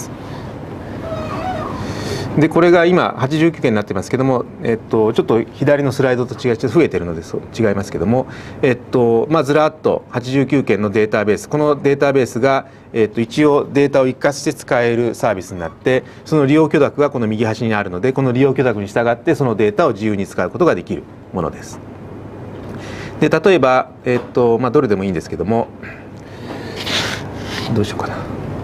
でこれが今はちじゅうきゅうけんになってますけども、えっと、ちょっと左のスライドと違いちょっと増えてるのでそう違いますけども、えっとまあ、ずらっとはちじゅうきゅうけんのデータベース、このデータベースが、えっと、一応データを一括して使えるサービスになって、その利用許諾がこの右端にあるので、この利用許諾に従ってそのデータを自由に使うことができるものです。で例えば、えっとまあ、どれでもいいんですけども、どうしようかな。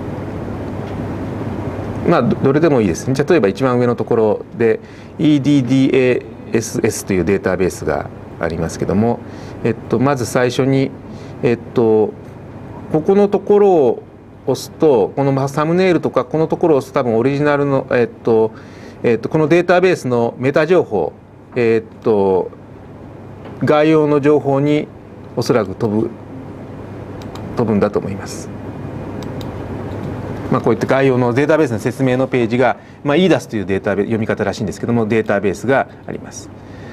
まあどれでもいいですね。例えば一番上のところで イーディーディーエーエスエス というデータベースがありますけども、えっと、まず最初に、えっと、ここのところを押すと、このサムネイルとかこのところを押すと多分オリジナルの、えっとえっと、このデータベースのメタ情報えー、っと概要の情報におそらく飛ぶ飛ぶんだと思います。まあ、こういった概要のデータベースの説明のページが、まあ、イーダス というデータベ読み方らしいんですけども、データベースがあります。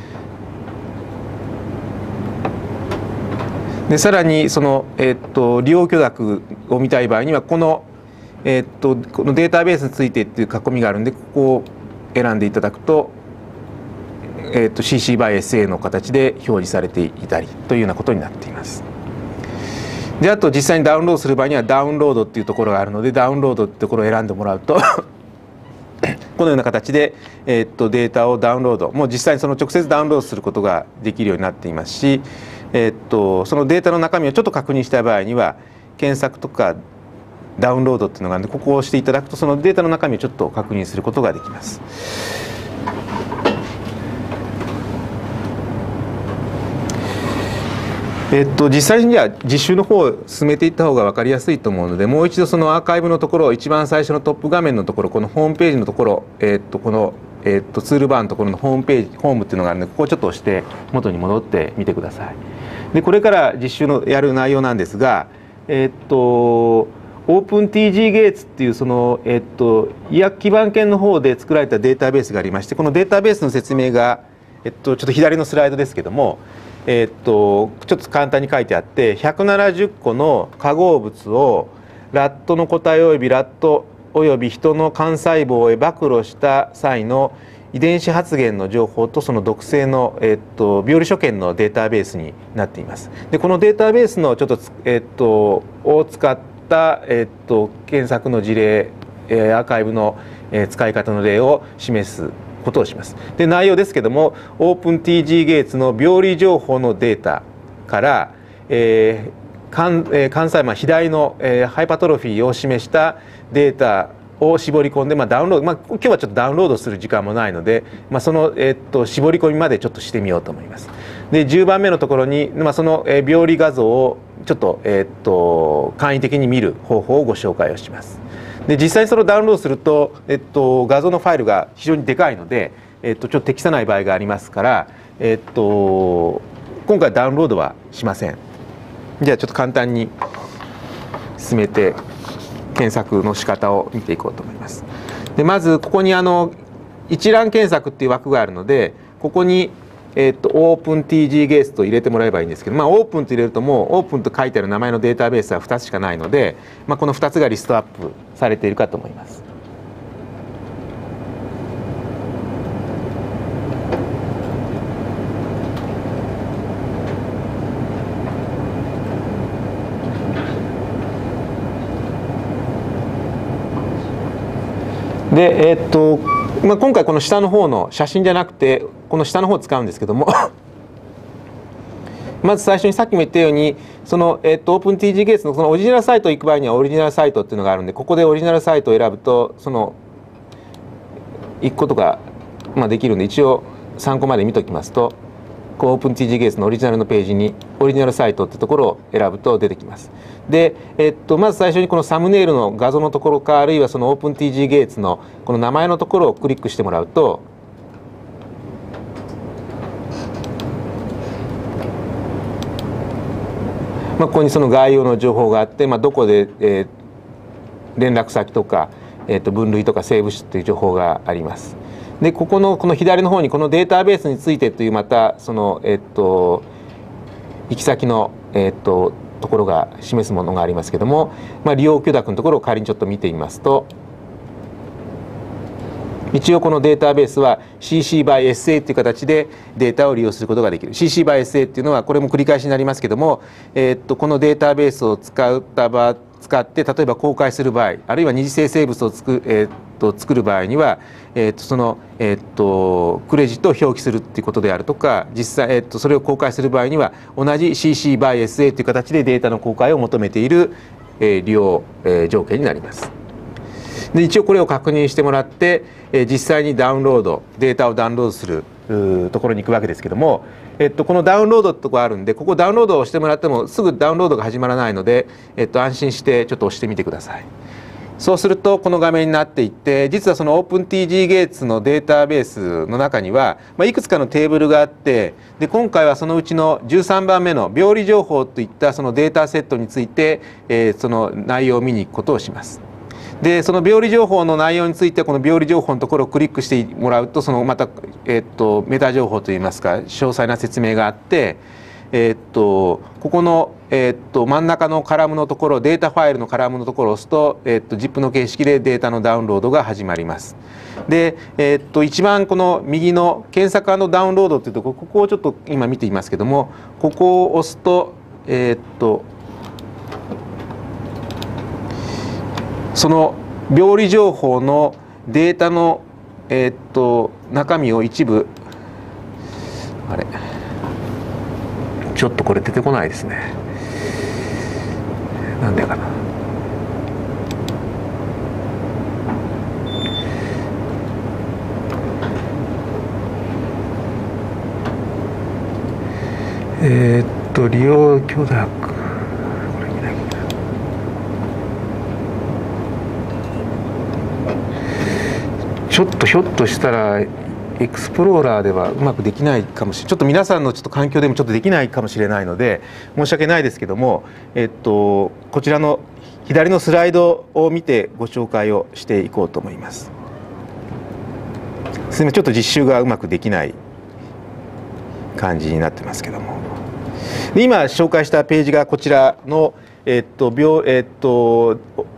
でさらにその、えー、っと利用許諾を見たい場合にはこの、えー、っとこのデータベースについてっていう囲みがあるんで、ここを選んでいただくと、えー、っと シーシー by エスエー の形で表示されていたりというようなことになっています。であと実際にダウンロードする場合にはダウンロードっていうところがあるので、ダウンロードってところを選んでもらうとこのような形で、えー、っとデータをダウンロード、もう実際にその直接ダウンロードすることができるようになっていますし、えー、っとそのデータの中身をちょっと確認したい場合には検索とかダウンロードっていうのがあるので、ここを押していただくとそのデータの中身をちょっと確認することができます。えっと、実際にじゃあ実習の方を進めていった方が分かりやすいと思うので、もう一度そのアーカイブのところ、一番最初のトップ画面のところ、このホームページのところ、えっと、この、えっと、ツールバーのところのホームページ、ホームっていうのがあるので、ここをちょっと押して元に戻ってみてください。でこれから実習のやる内容なんですが、えっと OpenTGGates っていうその、えっと、医薬基盤圏の方で作られたデータベースがありまして、このデータベースの説明が、えっと、ちょっと左のスライドですけども、えっと、ちょっと簡単に書いてあって、ひゃくななじゅっこの化合物をラットの個体およびラットおよび人の幹細胞へ暴露した際の遺伝子発現の情報とその毒性の、えっと、病理所見のデータベースになっています。でこのデータベースのちょっと、えっと、を使った、えっと、検索の事例、えー、アーカイブの、えー、使い方の例を示すことをします。で内容ですけども、 OpenTGGates の病理情報のデータから、えー幹えー、幹細胞肥大の、えー、ハイパトロフィーを示したデータを絞り込んで、まあ、ダウンロード、まあ、今日はちょっとダウンロードする時間もないので、まあ、その、えー、っと絞り込みまでちょっとしてみようと思います。でじゅうばんめのところに、まあ、その、えー、病理画像をちょっと、えー、っと簡易的に見る方法をご紹介をします。で実際にそれをダウンロードすると、えっと、画像のファイルが非常にでかいので、えっと、ちょっと適さない場合がありますから、えっと、今回ダウンロードはしません。じゃあちょっと簡単に進めて検索の仕方を見ていこうと思います。でまずここにあの一覧検索っていう枠があるので、ここにえっと OpenTGGates と入れてもらえばいいんですけど、まあ、オープンと入れるともうオープンと書いてある名前のデータベースはふたつしかないので、まあ、このふたつがリストアップされているかと思います。でえっとまあ、今回この下の方の写真じゃなくてこの下の方を使うんですけどもまず最初にさっきも言ったようにその、えっと、OpenTGGates のそのオリジナルサイト行く場合にはオリジナルサイトっていうのがあるんで、ここでオリジナルサイトを選ぶとその行くことが、まあ、できるんで、一応参考まで見ておきますと、こう OpenTGGates のオリジナルのページにオリジナルサイトってところを選ぶと出てきます。で、えっと、まず最初にこのサムネイルの画像のところか、あるいはその OpenTGGates のこの名前のところをクリックしてもらうと、まあ、ここにその概要の情報があって、まあ、どこで、えー、連絡先とか、えー、と分類とか生物種という情報があります。でここのこの左の方にこのデータベースについてというまたその、えっと、行き先の、えっと、ところが示すものがありますけども、まあ、利用許諾のところを仮にちょっと見てみますと、一応このデータベースは シーシー by エスエー という形でデータを利用することができる。 シーシー by エスエー っていうのはこれも繰り返しになりますけども、えっとこのデータベースを使った場使って例えば公開する場合、あるいは二次性生物をつく、えー、っと作る場合には、えー、っとその、えー、っとクレジットを表記するっていうことであるとか、実際、えー、っとそれを公開する場合には同じ シーシー by エスエー という形でデータの公開を求めている、えー、利用、えー、条件になります。で一応これを確認してもらって、えー、実際にダウンロードデータをダウンロードするところに行くわけですけども、えっと、このダウンロードってところあるんで、ここダウンロードをしてもらってもすぐダウンロードが始まらないので、えっと、安心してちょっと押してみてください。 そうするとこの画面になっていて、実はその OpenTGGates のデータベースの中には、まあ、いくつかのテーブルがあって、で今回はそのうちのじゅうさんばんめの病理情報といったそのデータセットについて、えー、その内容を見に行くことをします。でその病理情報の内容についてこの病理情報のところをクリックしてもらうと、そのまた、えー、っとメタ情報といいますか詳細な説明があって、えー、っとここの、えー、っと真ん中のカラムのところ、データファイルのカラムのところを押すと、えー、っと ジップ の形式でデータのダウンロードが始まります。で、えー、っと一番この右の検索&ダウンロードというところ、ここをちょっと今見ていますけども、ここを押すと、えー、っとその病理情報のデータの、えー、っと中身を一部、あれちょっとこれ出てこないですね。なんでかな。えー、っと利用許諾、ちょっとひょっとしたらエクスプローラーではうまくできないかもしれない、ちょっと皆さんのちょっと環境でもちょっとできないかもしれないので申し訳ないですけども、えっとこちらの左のスライドを見てご紹介をしていこうと思います。すみません、ちょっと実習がうまくできない感じになってますけども、で今紹介したページがこちらのえっと病えっと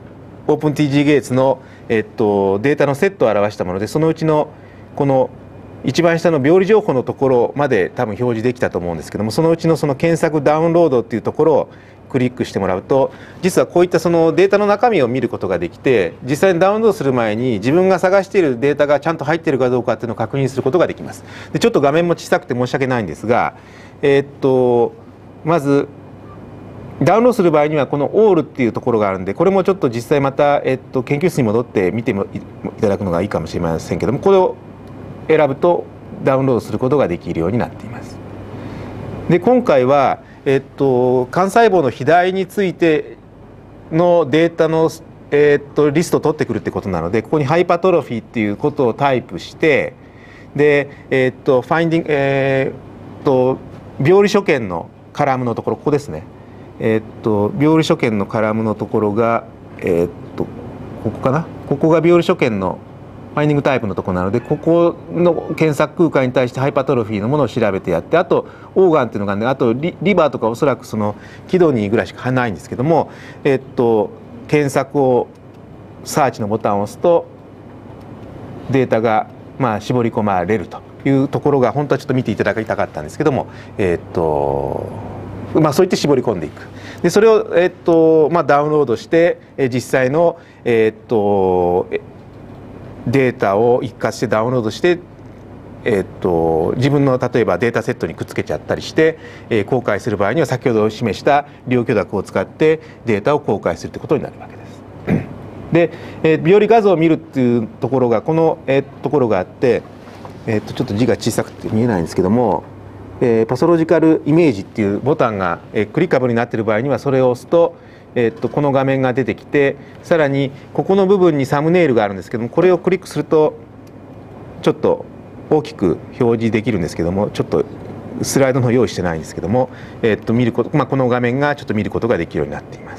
OpenTGGates のえっとデータのセットを表したもので、そのうちのこの一番下の病理情報のところまで多分表示できたと思うんですけども、そのうちのその検索ダウンロードっていうところをクリックしてもらうと、実はこういったそのデータの中身を見ることができて、実際にダウンロードする前に自分が探しているデータがちゃんと入っているかどうかっていうのを確認することができます。でちょっと画面も小さくて申し訳ないんですが、えー、っとまずダウンロードする場合にはこの オール っていうところがあるんで、これもちょっと実際また、えっと、研究室に戻って見てもいただくのがいいかもしれませんけども、これを選ぶとダウンロードすることができるようになっています。で今回は、えっと、幹細胞の肥大についてのデータの、えっと、リストを取ってくるってことなので、ここにハイパトロフィーっていうことをタイプして、で、えっと、ファインディング、えー、っと病理所見のカラムのところ、ここですね。えー、っと病理所見のカラムのところが、えー、っとここかな、ここが病理所見のファインディングタイプのところなので、ここの検索空間に対してハイパトロフィーのものを調べてやって、あとオーガンっていうのがあるんで、あと リ, リバーとかおそらくそのキドニーぐらいしかないんですけども、えー、っと検索をサーチのボタンを押すとデータがまあ絞り込まれるというところが本当はちょっと見ていただきたかったんですけども、えー、っとまあ、そういって絞り込んでいく。でそれを、えっとまあ、ダウンロードして、え実際の、えっとデータを一括してダウンロードして、えっと自分の例えばデータセットにくっつけちゃったりして、えー、公開する場合には先ほど示した利用許諾を使ってデータを公開するということになるわけです。で、えー、病理画像を見るっていうところがこの、えー、ところがあって、えー、とちょっと字が小さくて見えないんですけども、えー、パソロジカルイメージっていうボタンが、えー、クリッカブルになっている場合にはそれを押すと、えー、とこの画面が出てきて、さらにここの部分にサムネイルがあるんですけども、これをクリックするとちょっと大きく表示できるんですけども、ちょっとスライドの用意してないんですけども、えー、と見ること、まあ、この画面がちょっと見ることができるようになっています。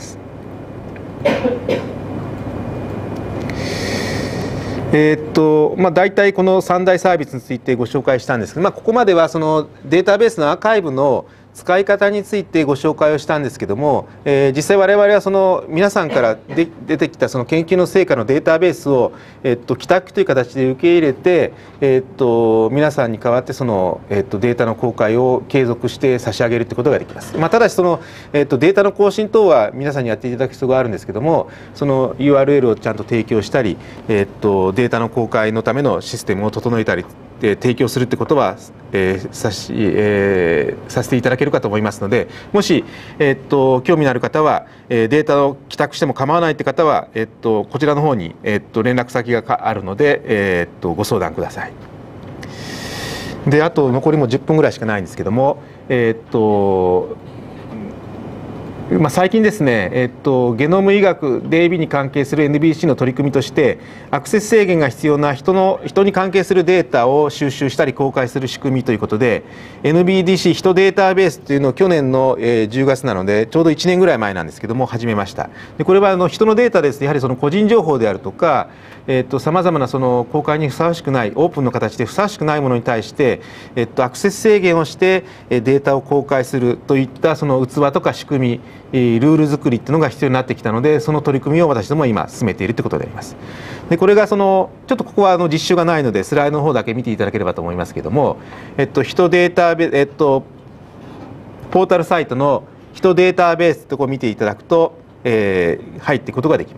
えーっとまあ、大体このさん大サービスについてご紹介したんですけど、まあ、ここまではそのデータベースのアーカイブの使い方についてご紹介をしたんですけども、えー、実際我々はその皆さんからで出てきたその研究の成果のデータベースを、えー、っと寄託という形で受け入れて、えー、っと皆さんに代わってその、えー、っとデータの公開を継続して差し上げるということができます。まあ、ただしその、えー、っとデータの更新等は皆さんにやっていただく必要があるんですけども、その ユーアールエル をちゃんと提供したり、えー、っとデータの公開のためのシステムを整えたりで提供するってことは、えーさしえー、させていただけるかと思いますので、もし、えー、っと興味のある方は、えー、データを帰宅しても構わないって方は、えー、っとこちらの方に、えー、っと連絡先があるので、えー、っとご相談ください。であと残りもじゅっぷんぐらいしかないんですけども、えー、っとまあ、最近ですね、えっと、ゲノム医学 ディーエービー に関係する エヌビーディーシー の取り組みとしてアクセス制限が必要な人の人に関係するデータを収集したり公開する仕組みということで エヌビーディーシー 人データベースというのを去年のじゅうがつなのでちょうどいちねんぐらい前なんですけども始めました。でこれはあの人のデータです。やはりその個人情報であるとかさまざまなその公開にふさわしくないオープンの形でふさわしくないものに対して、えっと、アクセス制限をしてデータを公開するといったその器とか仕組みルール作りっていうのが必要になってきたのでその取り組みを私ども今進めているということであります。でこれがそのちょっとここはあの実習がないのでスライドの方だけ見ていただければと思いますけれども、えっと、人データベ、えっと、ポータルサイトの人データベースとこを見ていただくと、えー、入っていくことができます。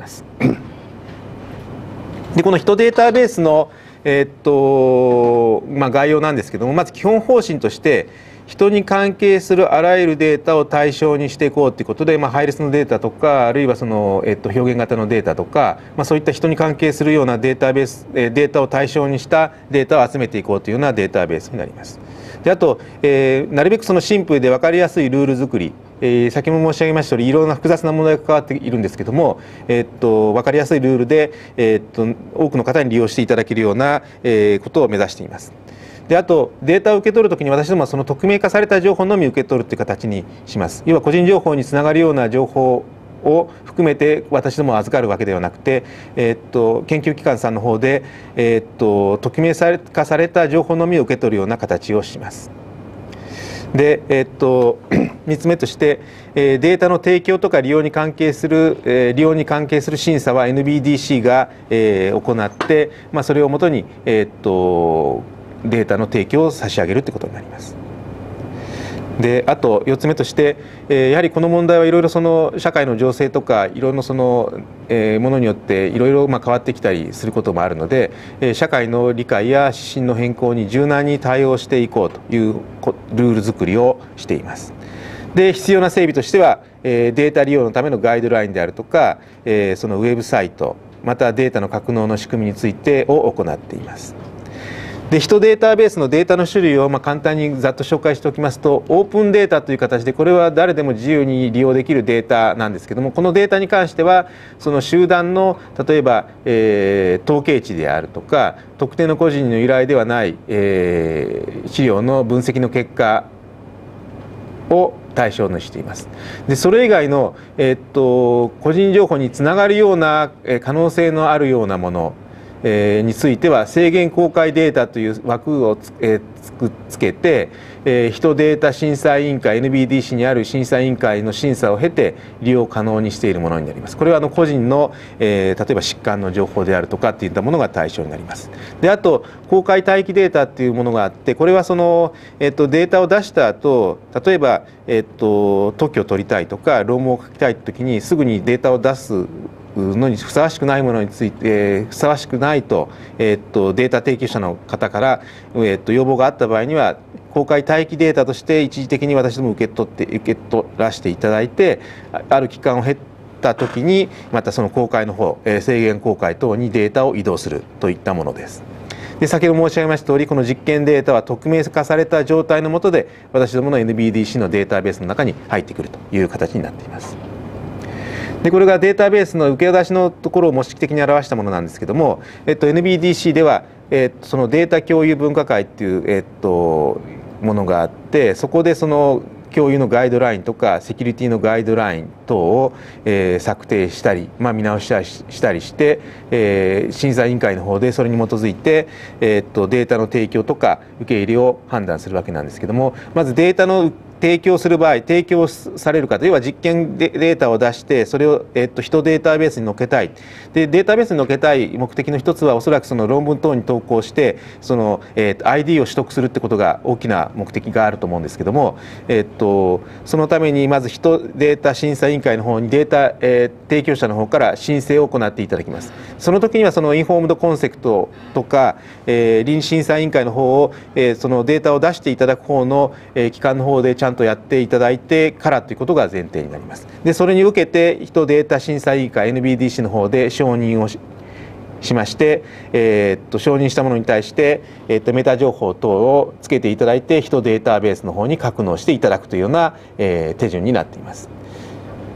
でこの人データベースの、えーっとまあ、概要なんですけどもまず基本方針として人に関係するあらゆるデータを対象にしていこうということで、まあ、配列のデータとかあるいはその、えっと、表現型のデータとか、まあ、そういった人に関係するようなデータベースデータを対象にしたデータを集めていこうというようなデータベースになります。であと、えー、なるべくそのシンプルで分かりやすいルール作り、えー、先も申し上げましたようにいろんな複雑な問題が関わっているんですけども、えー、っと分かりやすいルールで、えー、っと多くの方に利用していただけるような、えー、ことを目指しています。であとデータを受け取るときに私どもはその匿名化された情報のみ受け取るという形にします。要は個人情報につながるような情報を含めて私ども預かるわけではなくて、えー、っと研究機関さんの方で、えー、っと匿名化された情報のみを受け取るような形をします。でえー、っとみっつめとして、えー、データの提供とか利用に関係する、えー、利用に関係する審査は エヌビーディーシー が、えー、行って、まあ、それをもとに、えー、っとデータの提供を差し上げるということになります。であとよっつめとして、えー、やはりこの問題はいろいろその社会の情勢とかいろんなその、えー、ものによっていろいろまあ変わってきたりすることもあるので、えー、社会の理解や指針の変更に柔軟に対応していこうというルール作りをしています。で必要な整備としては、えー、データ利用のためのガイドラインであるとか、えー、そのウェブサイトまたデータの格納の仕組みについてを行っています。で人データベースのデータの種類をまあ簡単にざっと紹介しておきますとオープンデータという形でこれは誰でも自由に利用できるデータなんですけどもこのデータに関してはその集団の例えば、えー、統計値であるとか特定の個人の依頼ではない、えー、資料の分析の結果を対象にしています。でそれ以外の、えー、っと個人情報につながるような可能性のあるようなものえー、については制限公開データという枠をつ、えー、つくつけて、えー、人データ審査委員会 エヌビーディーシー にある審査委員会の審査を経て利用可能にしているものになります。これはあの個人の、えー、例えば疾患の情報であるとかっていったものが対象になります。であと公開待機データっていうものがあってこれはその、えー、とデータを出した後例えば、えー、と特許を取りたいとか論文を書きたいときにすぐにデータを出すのにふさわしくないものについて、えー、ふさわしくないと、えー、っとデータ提供者の方から、えー、っと要望があった場合には公開待機データとして一時的に私ども受け取って受け取らせていただいてある期間を経った時にまたその公開の方、えー、制限公開等にデータを移動するといったものです。で先ほど申し上げました通りこの実験データは匿名化された状態の下で私どもの エヌビーディーシー のデータベースの中に入ってくるという形になっています。でこれがデータベースの受け出しのところを模式的に表したものなんですけども、えっと、エヌビーディーシー では、えっと、そのデータ共有分科会っていう、えっと、ものがあってそこでその共有のガイドラインとかセキュリティのガイドライン等を、えー、策定したり、まあ、見直したりしたりして、えー、審査委員会の方でそれに基づいて、えー、っとデータの提供とか受け入れを判断するわけなんですけどもまずデータの提供する場合提供される方要は実験データを出してそれを、えっと、人データベースに載っけたいでデータベースに載っけたい目的の一つはおそらくその論文等に投稿してその、えっと、アイディー を取得するってことが大きな目的があると思うんですけども、えっと、そのためにまず人データ審査委員会の方にデータ、えー、提供者の方から申請を行っていただきます。その時にはそのインフォームドコンセプトとか、えー、臨時審査委員会の方を、えー、そのデータを出していただく方の、えー、機関の方でちゃんとやっていただいてからということが前提になります。でそれに受けて人データ審査委員会 エヌビーディーシー の方で承認をししまして、えー、っと承認したものに対して、えー、っとメタ情報等をつけていただいて人データベースの方に格納していただくというような、えー、手順になっています。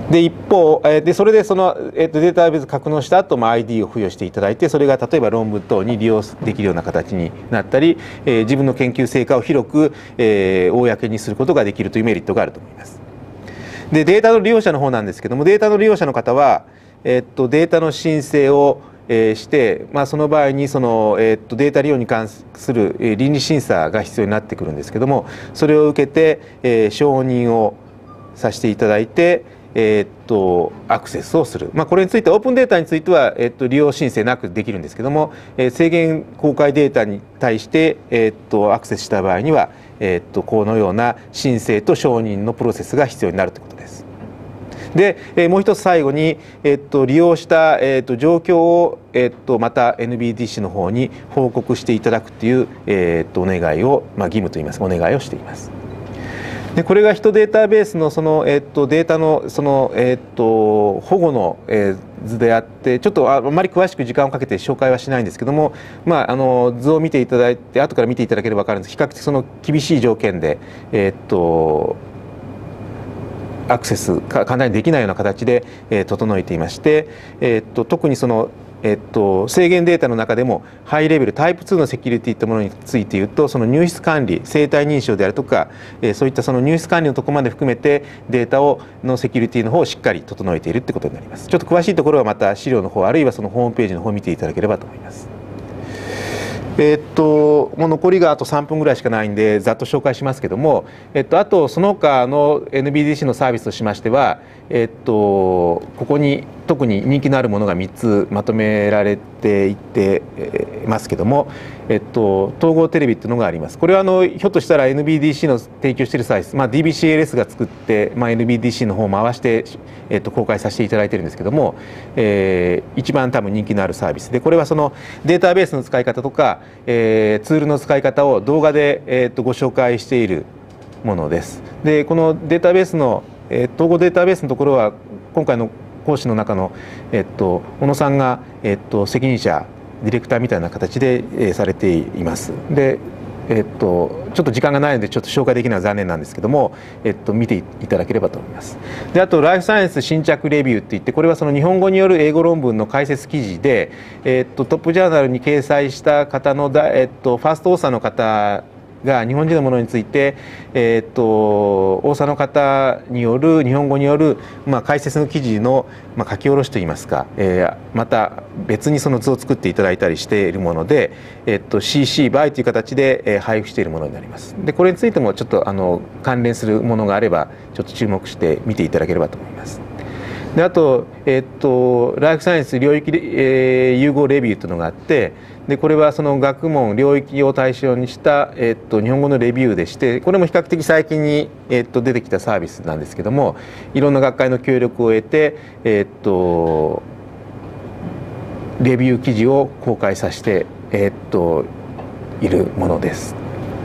で一方でそれでその、えっと、データベース格納した後、まあ、アイディー を付与していただいて、それが例えば論文等に利用できるような形になったり、えー、自分の研究成果を広く、えー、公にすることができるというメリットがあると思います。でデータの利用者の方なんですけども、データの利用者の方は、えっと、データの申請をえーして、まあ、その場合にその、えー、とデータ利用に関する、えー、倫理審査が必要になってくるんですけども、それを受けて、えー、承認をさせていただいて、えー、っとアクセスをする、まあ、これについてオープンデータについては、えー、っと利用申請なくできるんですけども、えー、制限公開データに対して、えー、っとアクセスした場合には、えー、っとこのような申請と承認のプロセスが必要になるということです。で、えー、もう一つ最後に、えー、っと利用した、えー、っと状況を、えー、っとまた エヌビーディーシー の方に報告していただくという、えー、っとお願いを、まあ、義務といいますか、お願いをしています。でこれが人データベースのその、えっと、データのその、えっと、保護の、えー、図であって、ちょっとあまり詳しく時間をかけて紹介はしないんですけども、まあ、あの図を見ていただいて後から見ていただければ分かるんです。比較的その厳しい条件で、えっと、アクセスか簡単にできないような形で、えー、整えていまして、えっと、特にそのえっと、制限データの中でもハイレベルタイプツーのセキュリティというものについて言うと、その入室管理、生体認証であるとか、えー、そういったその入室管理のところまで含めてデータをのセキュリティの方をしっかり整えているということになります。ちょっと詳しいところはまた資料の方あるいはそのホームページの方を見ていただければと思います。えっともう残りがあとさんぷんぐらいしかないんでざっと紹介しますけども、えっと、あとその他の エヌビーディーシー のサービスとしましては、えっと、ここに特に人気のあるものがみっつまとめられていってますけども、えっと、統合テレビっていうのがあります。これはあのひょっとしたら エヌビーディーシー の提供しているサービス、まあ、ディービーシーエルエス が作って、まあ、エヌビーディーシー の方を回して、えっと、公開させていただいているんですけども、えー、一番多分人気のあるサービスで、これはそのデータベースの使い方とか、えー、ツールの使い方を動画で、えー、っとご紹介しているものです。でこのデータベースの、えー、統合データベースのところは今回の講師の中の、えっと、小野さんが、えっと、責任者ディレクターみたいな形で、えー、されています。で、えっと、ちょっと時間がないのでちょっと紹介できないのは残念なんですけども、えっと、見ていただければと思います。であとライフサイエンス新着レビューっていって、これはその日本語による英語論文の解説記事で、えっと、トップジャーナルに掲載した方のだ、えっと、ファーストオーサーの方が日本人のものについて、えー、とオーサーの方による日本語による、まあ、解説の記事の、まあ、書き下ろしといいますか、えー、また別にその図を作っていただいたりしているもので、えー、と シーシー バイという形で、えー、配布しているものになります。でこれについてもちょっとあの関連するものがあればちょっと注目して見ていただければと思います。であと、えっと、ライフサイエンス領域、えー、融合レビューというのがあって、でこれはその学問領域を対象にした、えっと、日本語のレビューでして、これも比較的最近に、えっと、出てきたサービスなんですけども、いろんな学会の協力を得て、えっと、レビュー記事を公開させて、えっと、いるものです。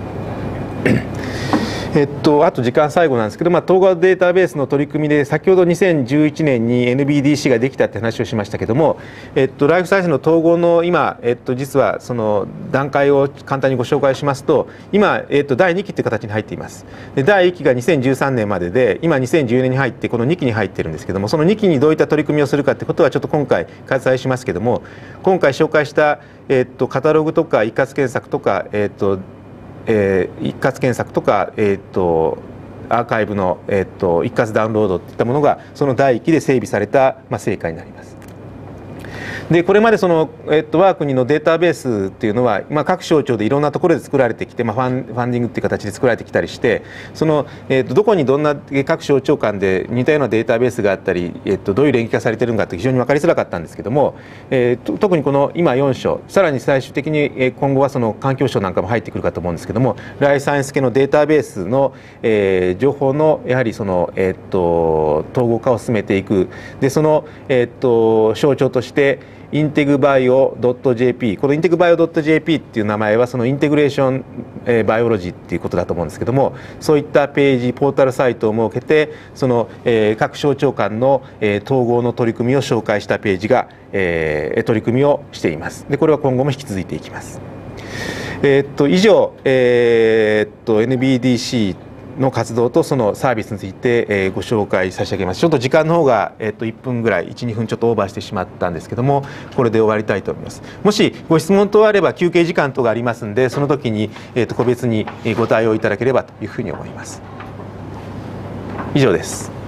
えっと、あと時間最後なんですけど、まあ、統合データベースの取り組みで先ほどにせんじゅういちねんに エヌビーディーシー ができたって話をしましたけども、えっと、ライフサイエンスの統合の今、えっと、実はその段階を簡単にご紹介しますと、今、えっと、だいにきという形に入っています。でだいいっきがにせんじゅうさんねんまでで、今にせんじゅうねんに入ってこのにきに入ってるんですけども、そのにきにどういった取り組みをするかってことはちょっと今回割愛しますけども、今回紹介した、えっと、カタログとか一括検索とか、えっとえー、一括検索とか、えっとアーカイブの、えっと、一括ダウンロードといったものがそのだいいっきで整備された、まあ、成果になります。でこれまでその、えっと、我が国のデータベースっていうのは、まあ、各省庁でいろんなところで作られてきて、まあ、ファン、ファンディングっていう形で作られてきたりして、その、えっと、どこにどんな各省庁間で似たようなデータベースがあったり、えっと、どういう連携がされてるのかって非常に分かりづらかったんですけども、えー、特にこの今よん省、さらに最終的に今後はその環境省なんかも入ってくるかと思うんですけども、ライフサイエンス系のデータベースの、えー、情報のやはりその、えっと、統合化を進めていく。でその、えっと、省庁としてインテグバイオ .jp、 このインテグバイオ .jp っていう名前はそのインテグレーション、えー、バイオロジーっていうことだと思うんですけども、そういったページポータルサイトを設けて、その、えー、各省庁間の、えー、統合の取り組みを紹介したページが、えー、取り組みをしています。でこれは今後も引き続いていきます。えー、っと以上、えー、っと エヌビーディーシーの活動とそのサービスについて、えー、ご紹介差し上げます。ちょっと時間の方が、えー、といっぷんぐらい、いち、にふんちょっとオーバーしてしまったんですけども、これで終わりたいと思います。もしご質問等あれば休憩時間等がありますので、その時に、えー、と個別にご対応いただければというふうに思います。以上です。